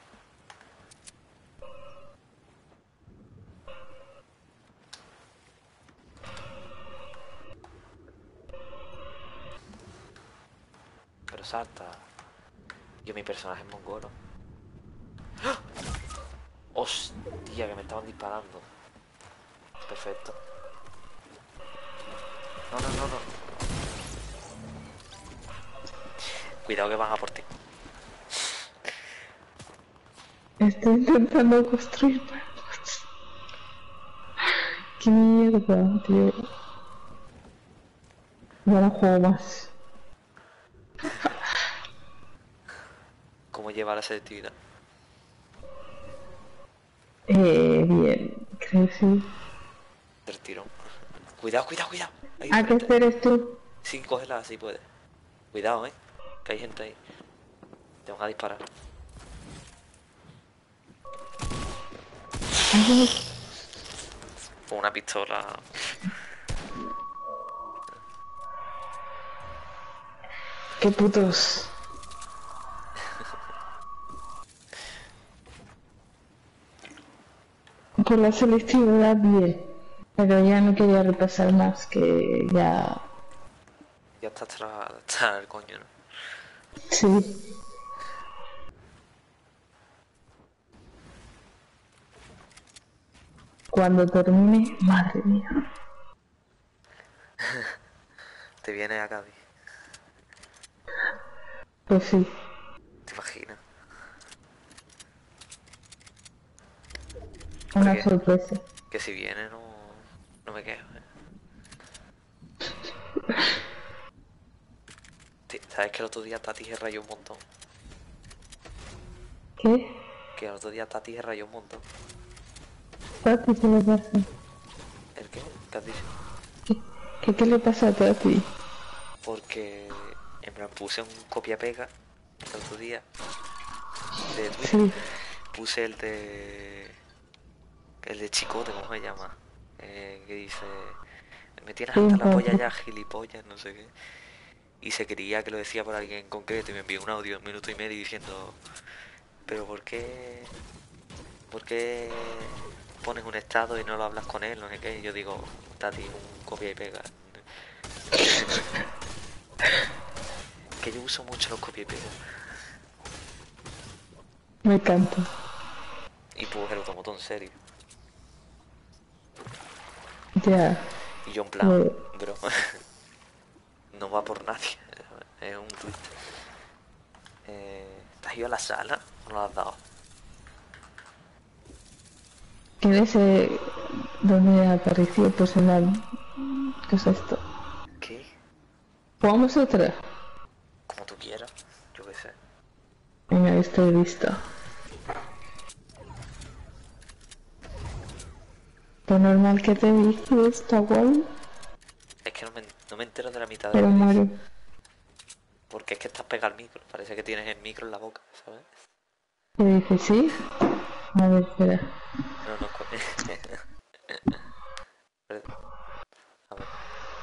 Pero salta. Yo, mi personaje es mongolo. ¡Ah! Hostia, que me estaban disparando. Perfecto. No, no, no, no. Cuidado que van a por ti. Estoy intentando construir barcos. Qué mierda, tío. Ya no juego más. ¿Cómo llevar la selectividad? Eh, bien, creo que sí. Del tirón. Cuidado, cuidado, cuidado. Ahí ¿A qué enfrente. eres tú? Sí, cógela, así puedes. Cuidado, eh. Que hay gente ahí. Te van a disparar. Ay, Con una pistola. qué putos. Por la selectividad bien, pero ya no quería repasar más, que ya... Ya está hasta hasta el coño, ¿no? Sí. Cuando termine, madre mía. Te viene a Cádiz. Pues sí, ¿Te imaginas? una Porque sorpresa. que si viene no, no me quejo, ¿eh? Ti- ¿Sabes que el otro día Tati se rayó un montón? ¿Qué? Que el otro día Tati se rayó un montón. Tati, ¿qué le pasa? ¿El qué? ¿Qué has dicho? ¿Qué, qué, qué le pasa a Tati? Porque en plan puse un copia-pega el otro día de Twitter. Sí. Puse el de... el de Chicote, ¿cómo se llama? Eh, que dice... Me tienes Sí, hasta un la polla poco. ya, gilipollas, no sé qué. Y se creía que lo decía por alguien en concreto y me envió un audio de un minuto y medio diciendo... Pero ¿por qué...? ¿Por qué pones un estado y no lo hablas con él? No sé qué. Y yo digo, Tati, un copia y pega. Que yo uso mucho los copia y pega. Me encanta. Y pues él lo tomó todo en serio. Ya. Y yo en plan, Eh, bro, no va por nadie. Es un tweet. Eh, ¿Te has ido a la sala o no lo has dado? ¿Quieres eh, dónde apareció? Pues en la... ¿Qué es esto? ¿Qué? ¿Jugamos otra? Como tú quieras. Yo qué sé. Venga, estoy lista. Lo normal que te dice está guay, Es que no me, no me entero de la mitad de lo pero que dice. muere. Porque es que estás pegado al micro. Parece que tienes el micro en la boca, ¿sabes? ¿Qué dice? ¿Sí? A ver, espera. No, no, co- Pero- a ver,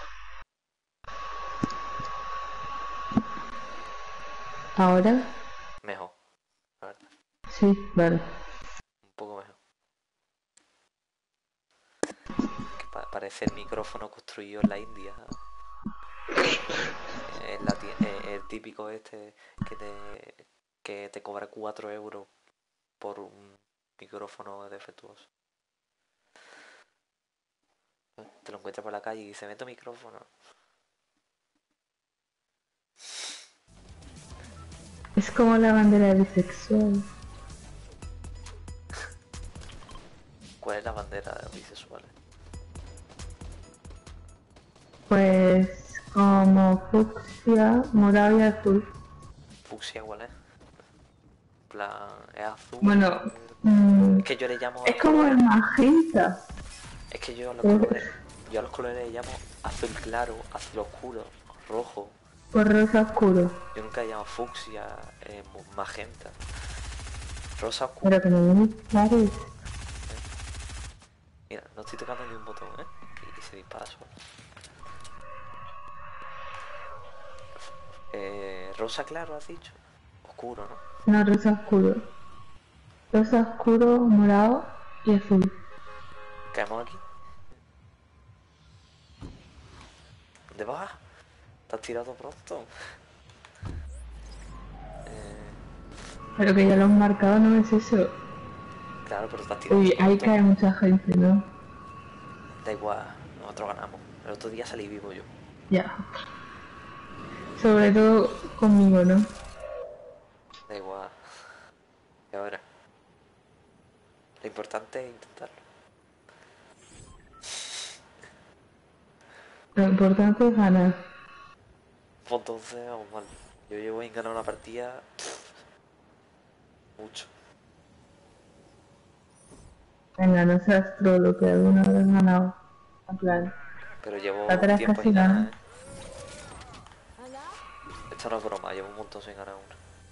¿Ahora? mejor. La verdad. Sí, vale. Un poco mejor. Que pa- parece el micrófono construido en la India. Es la tie- eh, el típico este que te, que te cobra cuatro euros por un micrófono defectuoso. Te lo encuentras por la calle y dice, meto micrófono. Es como la bandera bisexual. ¿Cuál es la bandera de los bisexuales? Pues como fucsia, morado y azul. Fucsia, ¿cuál es? En plan, es azul. Bueno, mm, Es que yo le llamo a es los como el colores. magenta. Es que yo a los Es colores. Yo a los colores le llamo azul claro, azul oscuro, rojo. por rosa oscuro. Yo nunca le llamo fucsia, eh, magenta. Rosa oscuro. Pero que no viene claro. Mira, no estoy tocando ni un botón, ¿eh? Y, y se dispara solo. Eh, rosa claro, has dicho. Oscuro, ¿no? No, rosa oscuro. Rosa oscuro, morado y azul. Caemos aquí. ¿Dónde vas? ¿Te has tirado pronto? Eh, Pero que ya lo han marcado, no es eso. claro, pero te has tirado Uy, ahí pronto. cae mucha gente, ¿no? Da igual, nosotros ganamos. El otro día salí vivo yo. Ya. Sobre todo conmigo, ¿no? Da igual. Y ahora. Lo importante es intentarlo. Lo importante es ganar. Pues entonces, vamos mal. Yo llevo en ganar una partida. Mucho. Venga, no seas trolo, que alguna vez has ganado. En plan, Pero llevo la un tras tiempo casi sin ganar, gana. ¿eh? Esto no es broma, llevo un montón sin ganar una.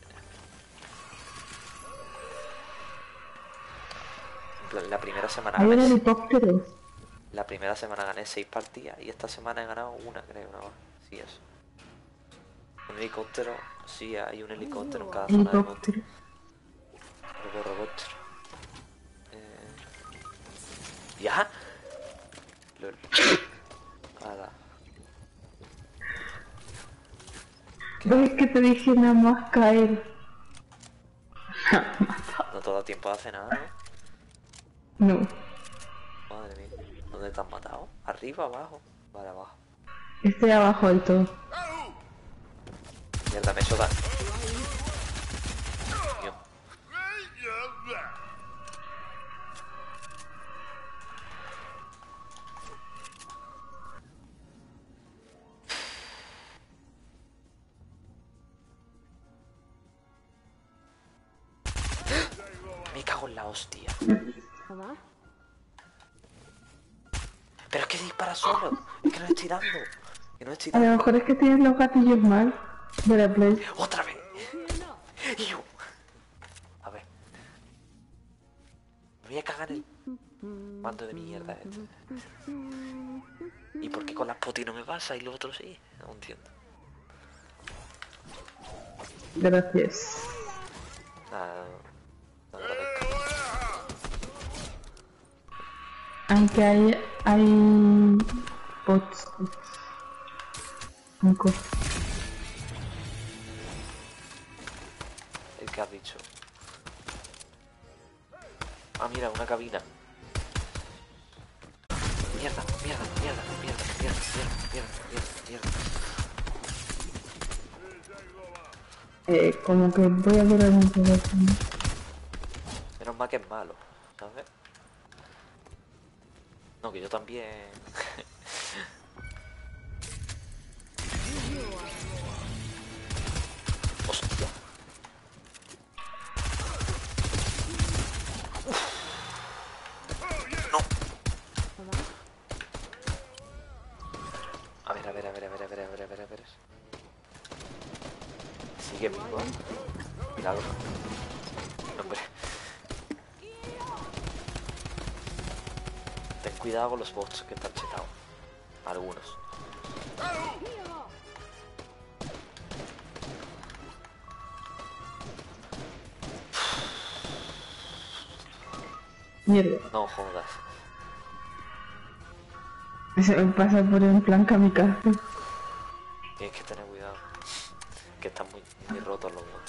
En plan, la primera semana Hay un gané. helicóptero. La primera semana gané seis partidas y esta semana he ganado una, creo, nada más. Sí, eso. Un helicóptero, sí, hay un helicóptero en cada zona de monte. Helicóptero. Helicóptero. Eh... ¿Ya? Lol. Ala. ¿Ves que te dije nada más caer? No te da tiempo de hacer nada, No. ¿no? Madre mía. ¿Dónde te has matado? ¿Arriba, abajo? Vale, abajo. Estoy abajo del todo. Mierda, me soda. Dios. Me cago en la hostia. Pero es que dispara solo. Es que no estoy dando. Que no estoy A lo dando. mejor es que tienes los gatillos mal de la Play. ¡Otra vez! Y yo. A ver. Me voy a cagar en el mando de mierda este. ¿Y por qué con las potis no me pasa y los otros sí? No entiendo. Gracias. Nada, no agradezco. Aunque hay... hay... bots. Un co- El que has dicho. Ah, mira, una cabina. Mierda, mierda, mierda, mierda, mierda, mierda, mierda, mierda, mierda. Eh, como que voy a borrar un teléfono. Menos mal que es malo, ¿sabes? No, que yo también. Hostia. No. A ver, a ver, a ver, a ver, a ver, a ver, a ver, a ver. Sigue vivo. Milagro. No, hombre. Ten cuidado con los bots que están chetados. Algunos. Mierda. No jodas. Se me pasa por en plan kamikaze. Tienes que tener cuidado. Que están muy, muy rotos los bots.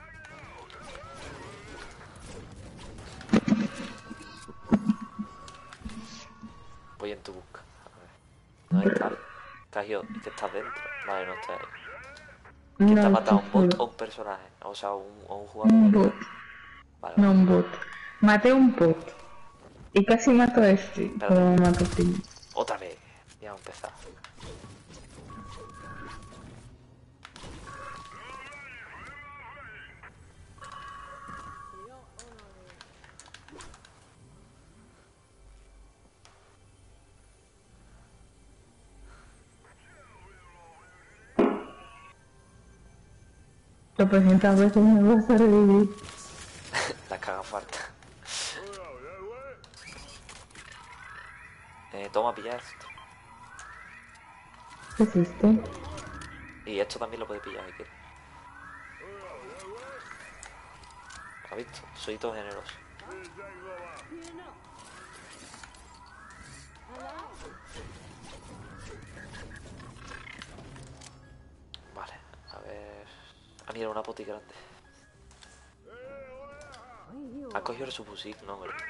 Voy en tu busca. A ver. ¿Dónde estás? ¿Estás yo? ¿Es que estás dentro? Vale, no estás ahí. ¿Quién te ha No, matado? ¿Un bot solo o un personaje? O sea, un, o un jugador. un bot. Vale, No, vale. un bot. Maté un bot. Y casi mato a este, Espérate. pero me mato primero. Otra vez. Ya vamos a empezar. tropecientas veces me vas a revivir. Las que haga falta. Eh, toma, pillar esto. ¿Qué es esto? Y esto también lo puedes pillar si quieres. ¿Has visto? Soy todo generoso. Vale, a ver... Ah, mira, una poti grande. ¿Ha cogido el subfusil? No, ¿verdad?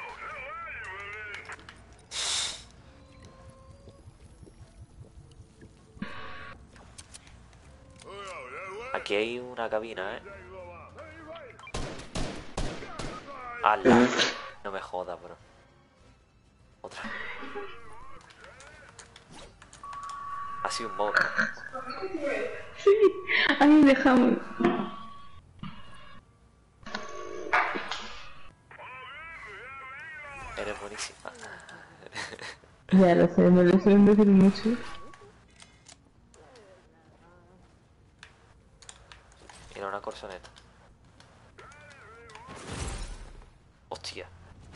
Aquí hay una cabina, ¿eh? ¡Hala! No me jodas, bro. Otra. Ha sido un mod. Sí, ahí dejamos. Eres buenísima. Ya lo sé, me lo suelen decir mucho. Mira, una corsoneta. Hostia.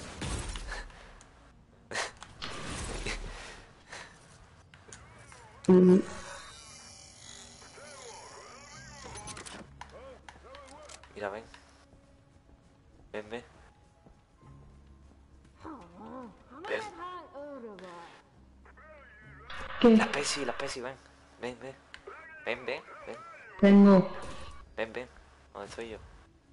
Y Mira, ven. Ven, ven. Ven. ¿qué? La Pepsi, la Pepsi, ven. Ven, ven. Ven, ven, ven. Tengo Ven, ven. ¿Dónde estoy yo?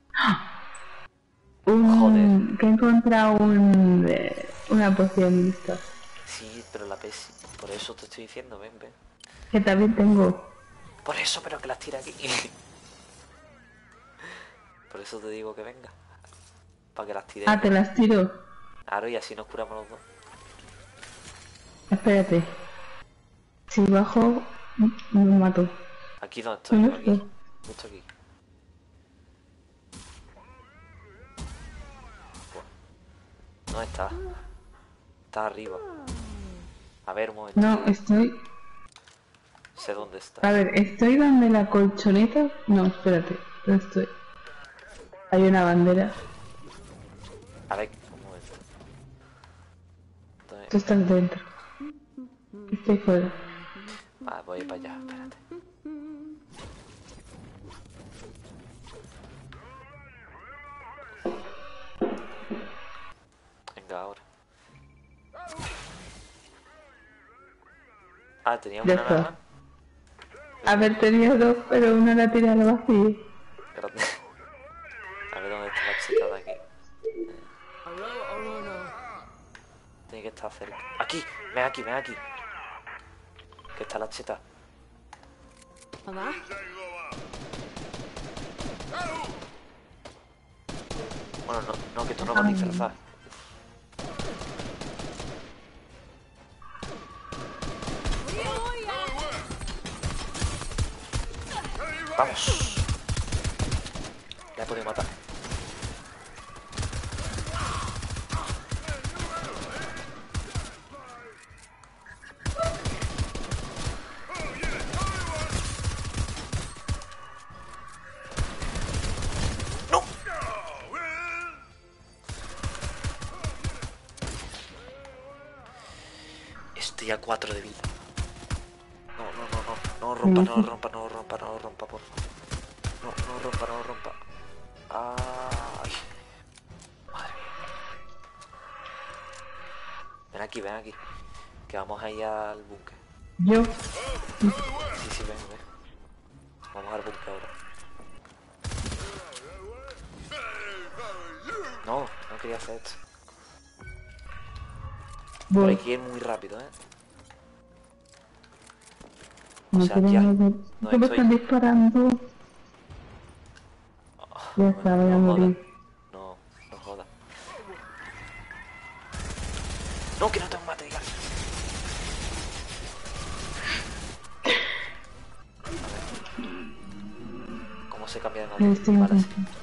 un... Joder. que he encontrado un... eh, una poción lista. Sí, pero la Pepsi. Por eso te estoy diciendo, ven, ven. Que también tengo. Por eso, pero que las tira aquí. Por eso te digo que venga. Para que las tire. Ah, te las tiro. Claro, y así nos curamos los dos. Espérate. Si bajo, me mato. Aquí donde estoy yo, aquí. ¿Dónde Justo aquí. ¿Dónde está? Está arriba. A ver, un momento. No, estoy... Sé dónde está. A ver, estoy donde la colchoneta... No, espérate, no estoy. Hay una bandera. A ver, un momento. ¿Dónde? Tú estás dentro. Estoy fuera. Ah, voy para allá, espérate. Venga, ahora. Ah, teníamos Ya una nada está. más. A ver, tenía dos, pero una la tiré al vacío. Espérate. A ver dónde está la cheta de aquí. Tiene que estar cerca. ¡Aquí! ¡Ven aquí, ven aquí! Que está la cheta. Bueno, no, no, que tú no vas a disfrazar. ¡Vamos! La he podido matar. ¡No! Estoy a cuatro de vida. No, no, no, no. No rompa, no rompa, no rompa, no rompa, por favor. No, no rompa, no rompa. Ay. Madre mía. Ven aquí, ven aquí. Que vamos a ir al búnker. Yo. Sí, sí, ven, ven. Vamos al búnker ahora. No, no quería hacer esto. Pero Voy. hay que ir muy rápido, ¿eh? O No sea, quiero ya. mover. No ¿Cómo estoy. están disparando? Ya No, está, voy a no jodas. morir. No, no jodas. No, que no tengo material. A ver. ¿Cómo se cambia de Estoy material? Vale, sí. intentando.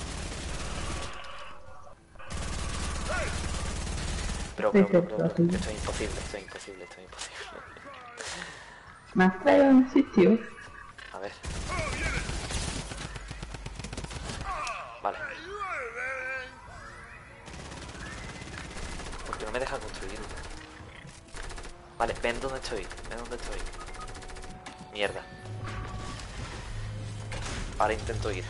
Pero, Estoy pero, pero, pero, cerca, pero, sí. esto es imposible, esto es imposible, esto es imposible. ¿Me has traído a un sitio? A ver. Vale. Porque no me deja construir. Vale, ven dónde estoy, ven dónde estoy. Mierda. Ahora intento ir.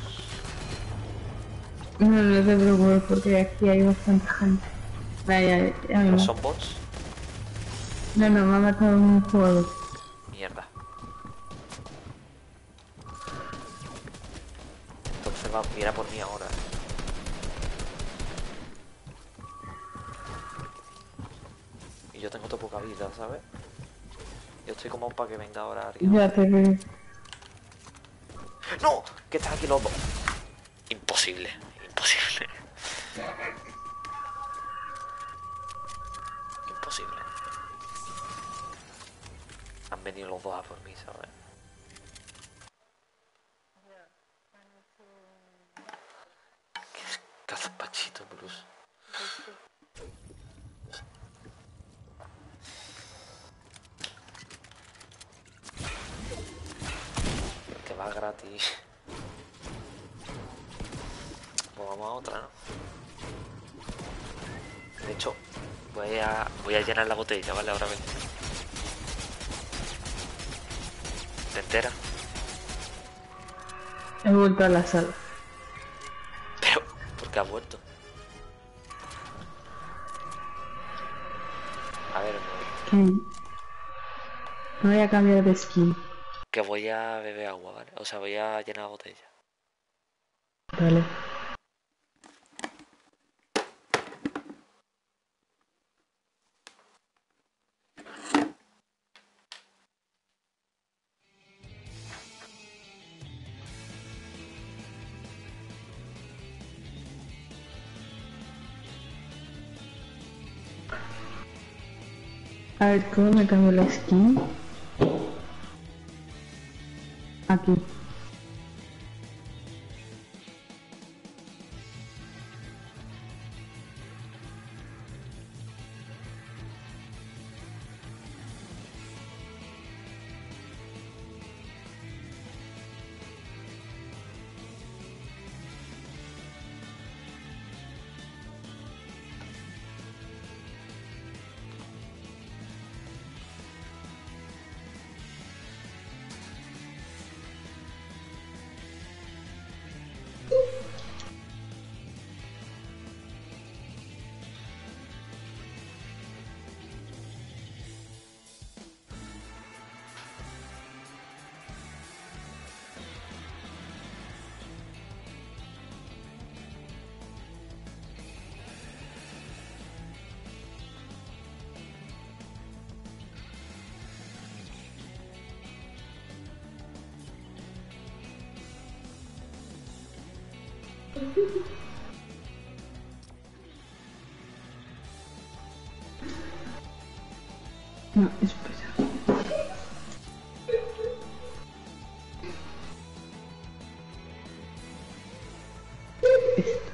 No, no te preocupes porque aquí hay bastante gente. Vaya, ya, ya me ¿No mato. son bots? No, no, me ha matado un jugador. Mierda. Entonces va, mira por mí ahora. Y yo tengo todo poca vida, ¿sabes? Yo estoy como para que venga ahora alguien. Ya te veo. ¡No! Que están aquí los dos. Imposible, imposible. Imposible. Han venido los dos a por mí, ¿sabes? Gazpachito, Bruce. Que va gratis. Pues vamos a otra, ¿no? De hecho, voy a, voy a llenar la botella, ¿vale? Ahora ven. ¿Te enteras? He vuelto a la sala. Pero, ¿por qué has vuelto? A ver, un momento. Que me voy a cambiar de skin. Que voy a beber agua, ¿vale? O sea, voy a llenar la botella. Vale. A ver, ¿cómo me cambio la skin? Aquí. No, espera. Esto.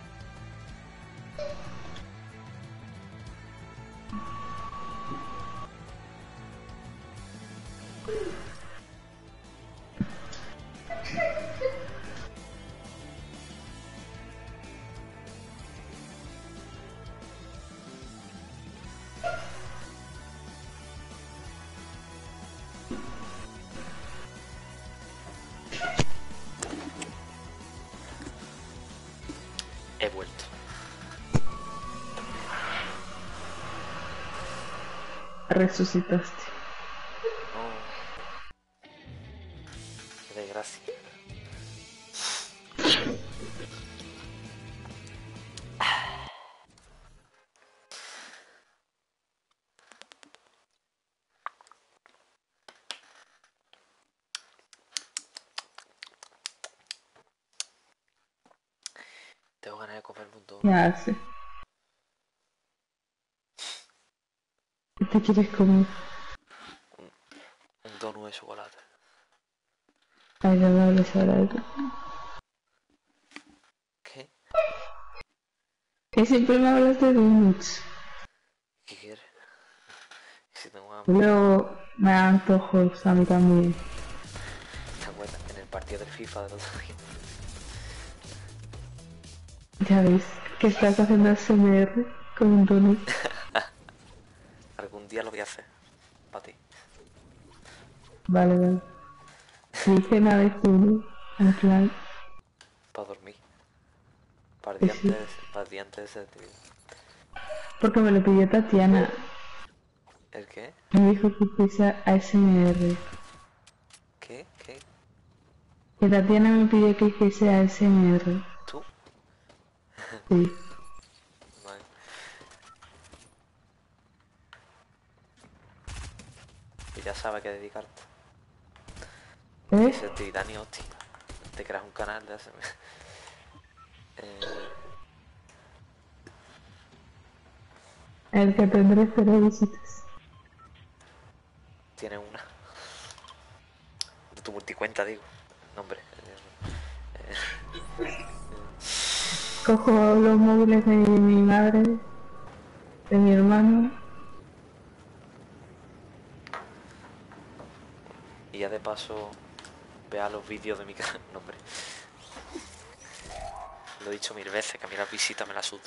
He vuelto. Resucitaste. No. Qué desgracia. Tengo ganas de comerme un ¿Qué donut. hace? ¿Qué te quieres comer? Un donut de chocolate. Ay, no me hables ahora de eso. ¿Qué? Que siempre me hablas de donuts. ¿Qué quieres? Si tengo hambre. Luego me da antojos a mí también. ¿Te acuerdas? En el partido del FIFA del otro día. Ya ves que estás haciendo S M R con un donut. Algún día lo voy a hacer. Para ti. Vale, vale. Dije nada de Julio, en plan, Para dormir. Para el que día sí. antes, para el día antes de ese tío. Porque me lo pidió Tatiana. ¿El qué? Me dijo que fuese a A S M R. ¿Qué? ¿Qué? Que Tatiana me pidió que hiciese A S M R. ¿Tú? Sí. Vale. Y ya sabes a qué dedicarte. ¿Eh? Dice Titani, hostia. Te creas un canal de A S M R. Eh, El que tendré cero visitas. tiene una. De tu multicuenta, digo. No, hombre. Eh, eh, Cojo los móviles de mi madre, de mi hermano. y ya de paso, vea los vídeos de mi canal. No, hombre. Lo he dicho mil veces, que a mí las visitas me las sudan.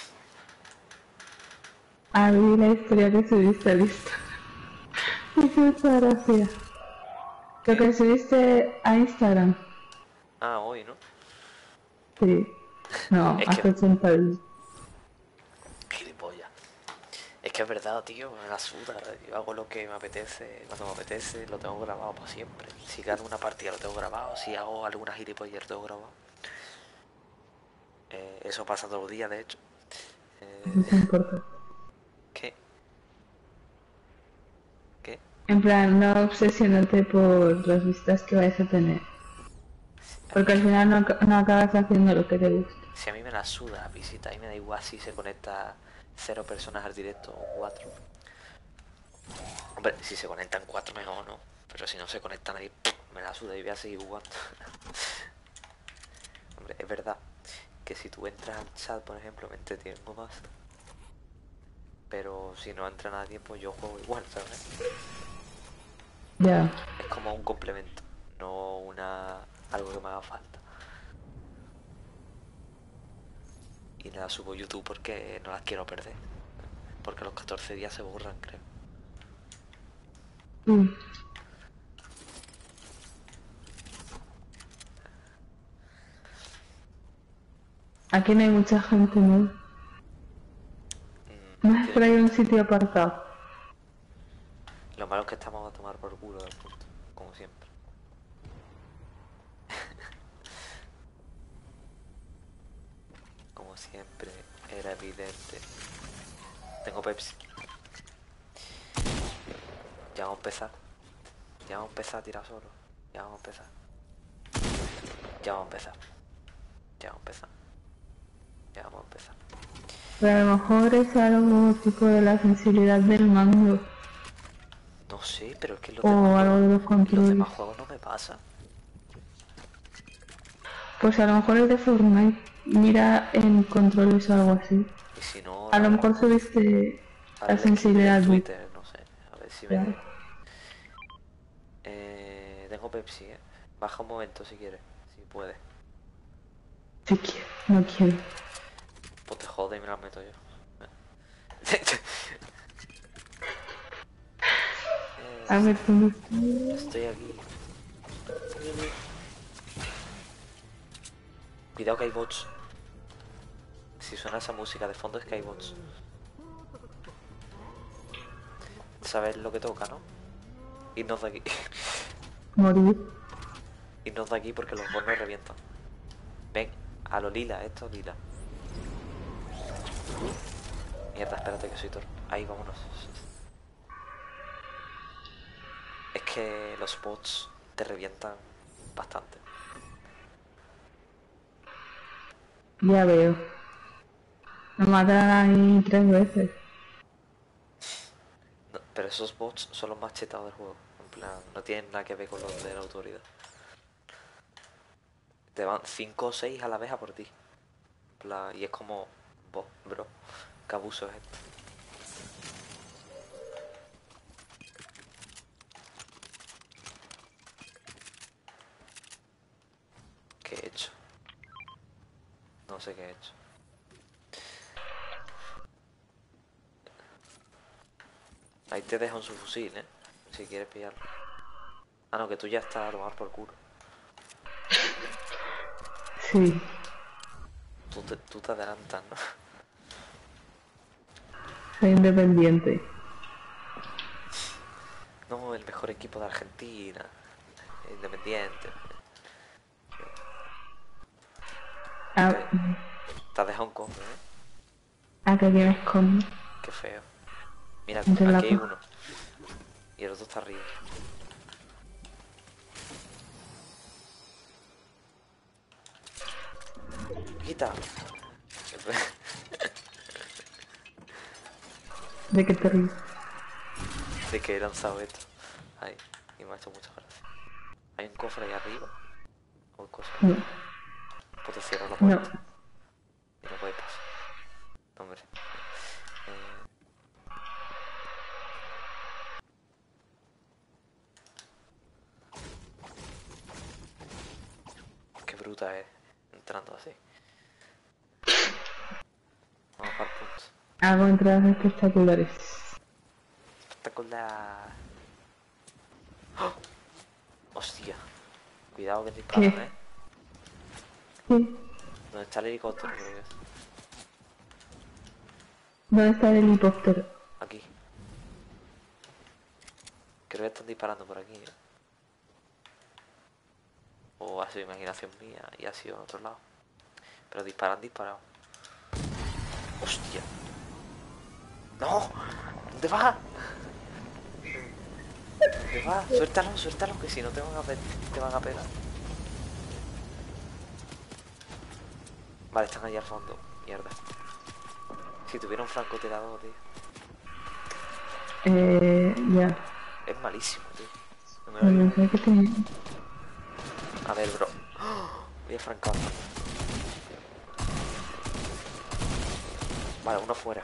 A mí la historia que subiste, listo. Hizo mucha gracia. Lo que subiste a Instagram. Ah, hoy, ¿no? Sí. No, Es que... hace ochenta días. Gilipollas. Es que es verdad, tío, me la suda. Yo hago lo que me apetece, cuando me apetece, lo tengo grabado para siempre. Si gano una partida lo tengo grabado, si hago alguna gilipollas lo tengo grabado. Eh, eso pasa todos los días, de hecho. Eh, No te importa. ¿Qué? ¿Qué? En plan, no obsesionarte por las vistas que vayas a tener. Porque al final no, ac- no acabas haciendo lo que te gusta. Si a mí me la suda la visita, y me da igual si se conecta cero personas al directo o cuatro. Hombre, si se conectan cuatro mejor, ¿no? Pero si no se conecta nadie, me la suda y voy a seguir jugando. Hombre, es verdad que si tú entras al chat, por ejemplo, me entretengo más. Pero si no entra nadie, pues yo juego igual, ¿sabes? Ya. Es como un complemento, no una algo que me haga falta. Y nada, subo YouTube porque no las quiero perder. Porque los catorce días se borran, creo. Mm. Aquí no hay mucha gente, ¿no? Mm, Me has tiene traído un pinta. sitio apartado. Lo malo es que estamos a tomar por culo del punto, como siempre. Como siempre, era evidente. Tengo Pepsi. Ya vamos a empezar. Ya vamos a empezar a tirar solo. Ya vamos a empezar. Ya vamos a empezar. Ya vamos a empezar. Ya vamos a empezar. Pero a lo mejor es algo tipo de la sensibilidad del mando. No sé, pero es que en los O demás algo juegos, de los en los controles. demás juegos no me pasa. Pues a lo mejor es de Fortnite. Mira en controles o algo así. Y si no, A lo ahora, mejor subiste ahora la le escribiré en sensibilidad bug. Twitter, no sé. A ver si me Ya. dice. Eh, tengo Pepsi, eh. Baja un momento si quieres, si puedes. Si quiero, no quiero. Pues te jode y me la meto yo. A ver, ¿dónde está? Estoy aquí. Cuidado que hay bots. Si suena esa música de fondo es que hay bots. ¿Sabes lo que toca, no? Irnos de aquí. Morir. Irnos de aquí porque los bots nos revientan. Ven, a lo lila, esto lila. Mierda, espérate que soy toro. Ahí, vámonos. Es que los bots te revientan bastante. Ya veo. Me matan ahí tres veces. No, pero esos bots son los más chetados del juego. En plan, no tienen nada que ver con los de la autoridad. Te van cinco o seis a la vez a por ti. En plan, y es como... Bo, bro, qué abuso es esto. ¿Qué he hecho? No sé qué he hecho. Ahí te dejo su fusil, ¿eh? Si quieres pillarlo. Ah, no, que tú ya estás a tomar por culo. Sí. Tú te, tú te adelantas, ¿no? Soy independiente. No, el mejor equipo de Argentina. Independiente. Ah, Que te has dejado un combo, ¿eh? ah, que aquí me escondo. Qué feo. Mira, Entre la aquí hay co- uno. Y el otro está arriba. Quita. ¿De qué te ríes? De que he lanzado esto. Ahí. Y me ha hecho muchas gracias. Hay un cofre ahí arriba. O cosas. No, Pues te cierro la no. puerta. Y no puedes pasar. No, hombre. Eh... Qué bruta es. Entrando así. Vamos para el punto. Hago entradas espectaculares. Espectacular. ¡Oh! Hostia. Cuidado que te ¿Qué? disparan, ¿eh? Sí. ¿Dónde está el helicóptero? Creo que es. ¿Dónde está el helicóptero? Aquí. Creo que están disparando por aquí, ¿eh? O ha sido imaginación mía y ha sido en otro lado. Pero disparan, disparado. ¡Hostia! ¡No! ¿Dónde vas? ¿Dónde vas? Suéltalo, suéltalo, que si no te van a, pe te van a pegar. Vale, están ahí al fondo. Mierda. Si tuviera un francotirador, tío. Eh, ya. Es malísimo, tío. No me lo No digo. sé qué te... A ver, bro. ¡Oh! Voy a francar. Vale, uno fuera.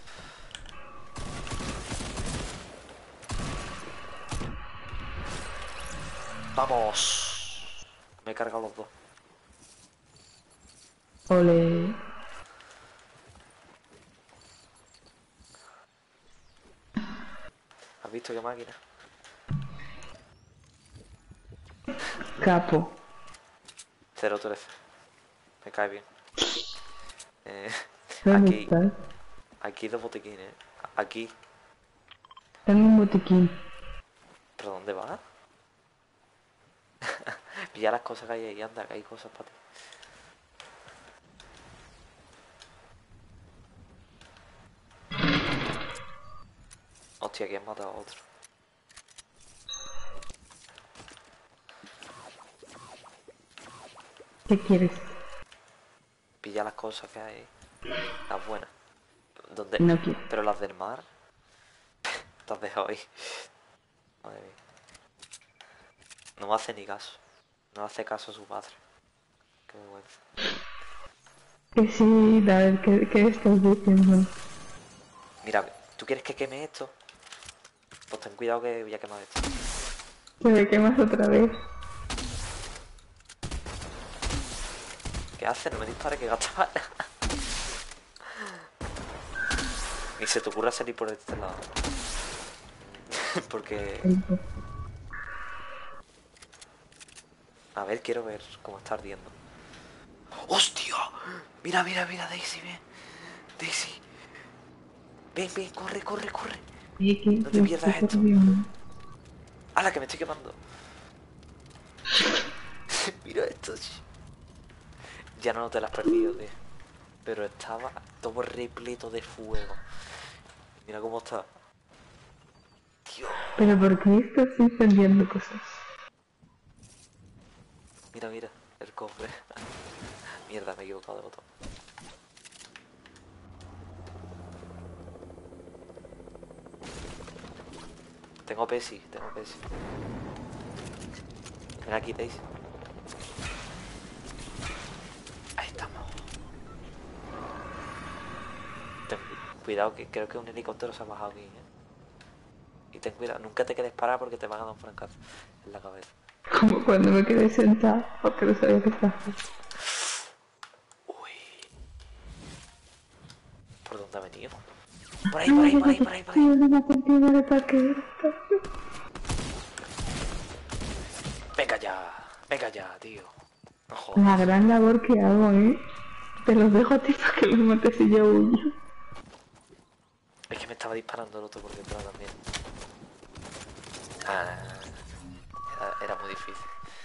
¡Vamos! Me he cargado los dos. Ole. ¿Has visto qué máquina? Capo. cero trece. Me cae bien. Eh, ¿Dónde aquí, estás? aquí dos botiquines. Aquí. Tengo un botiquín. ¿Pero dónde vas? Pilla las cosas que hay ahí, anda, que hay cosas para ti. Hostia, que has matado a otro. ¿Qué quieres? Pilla las cosas que hay. Las buenas. ¿Dónde? No quiero. Pero las del mar. Te has dejado ahí. Madre mía. No me hace ni caso. No hace caso a su padre. Qué vergüenza. Que sí, David, ¿qué, qué estás diciendo? Mira, ¿tú quieres que queme esto? Pues ten cuidado que voy a quemar esto. Se me quemas otra vez. ¿Qué haces? No me dispares, que gasta. Ni se te ocurra salir por este lado. Porque... A ver, quiero ver cómo está ardiendo. ¡Hostia! Mira, mira, mira, Daisy, ven. Daisy. Ven, ven, corre, corre, corre. No te pierdas esto. ¡Hala, que me estoy quemando! Mira esto, tío. Ya no te las has perdido, tío. Pero estaba todo repleto de fuego. Mira cómo está. Dios. Pero ¿por qué estás incendiando cosas? Mira, mira, el cofre. Mierda, me he equivocado de botón. Tengo Pesi, tengo Pesi. Ven aquí, Daisy. Ahí estamos. Ten cuidado, que creo que un helicóptero se ha bajado aquí, ¿eh? Y ten cuidado, nunca te quedes parado porque te van a dar un francazo en la cabeza. Como cuando me quedé sentada porque no sabía qué estaba haciendo. Uy. ¿Por dónde ha venido? Por ahí, por ahí, por ahí, por ahí, por ahí. Venga ya, venga ya, tío. No jodas. La gran labor que hago, ¿eh? Te los dejo a ti para que los mates y yo huyo. Es que me estaba disparando el otro por detrás también. Ah, era, era muy difícil.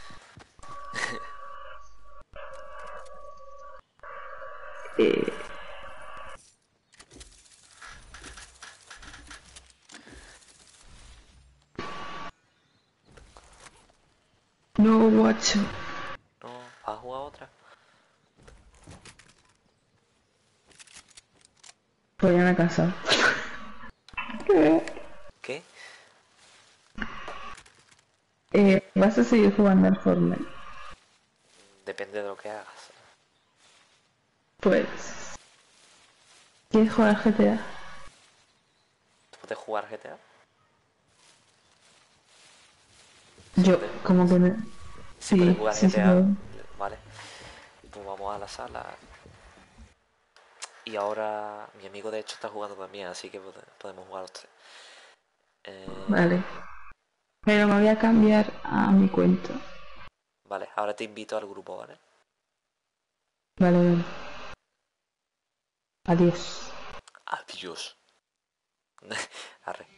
Eh... No, guacho. No, ¿vas a jugar otra? Pues ya me he cansado. ¿Qué? ¿Qué? Eh, ¿vas a seguir jugando al Fortnite? Depende de lo que hagas. Pues... ¿quieres jugar al G T A? ¿Tú puedes jugar G T A? Yo, puedes- como que me... Si puedes Sí, jugar sí, sí, G T A, puedo. vale. Pues vamos a la sala. Y ahora mi amigo de hecho está jugando también, así que pode- podemos jugar los tres. Eh, Vale. Pero me voy a cambiar a mi cuenta. Vale, ahora te invito al grupo, ¿vale? Vale, vale. Adiós. Adiós. Arre.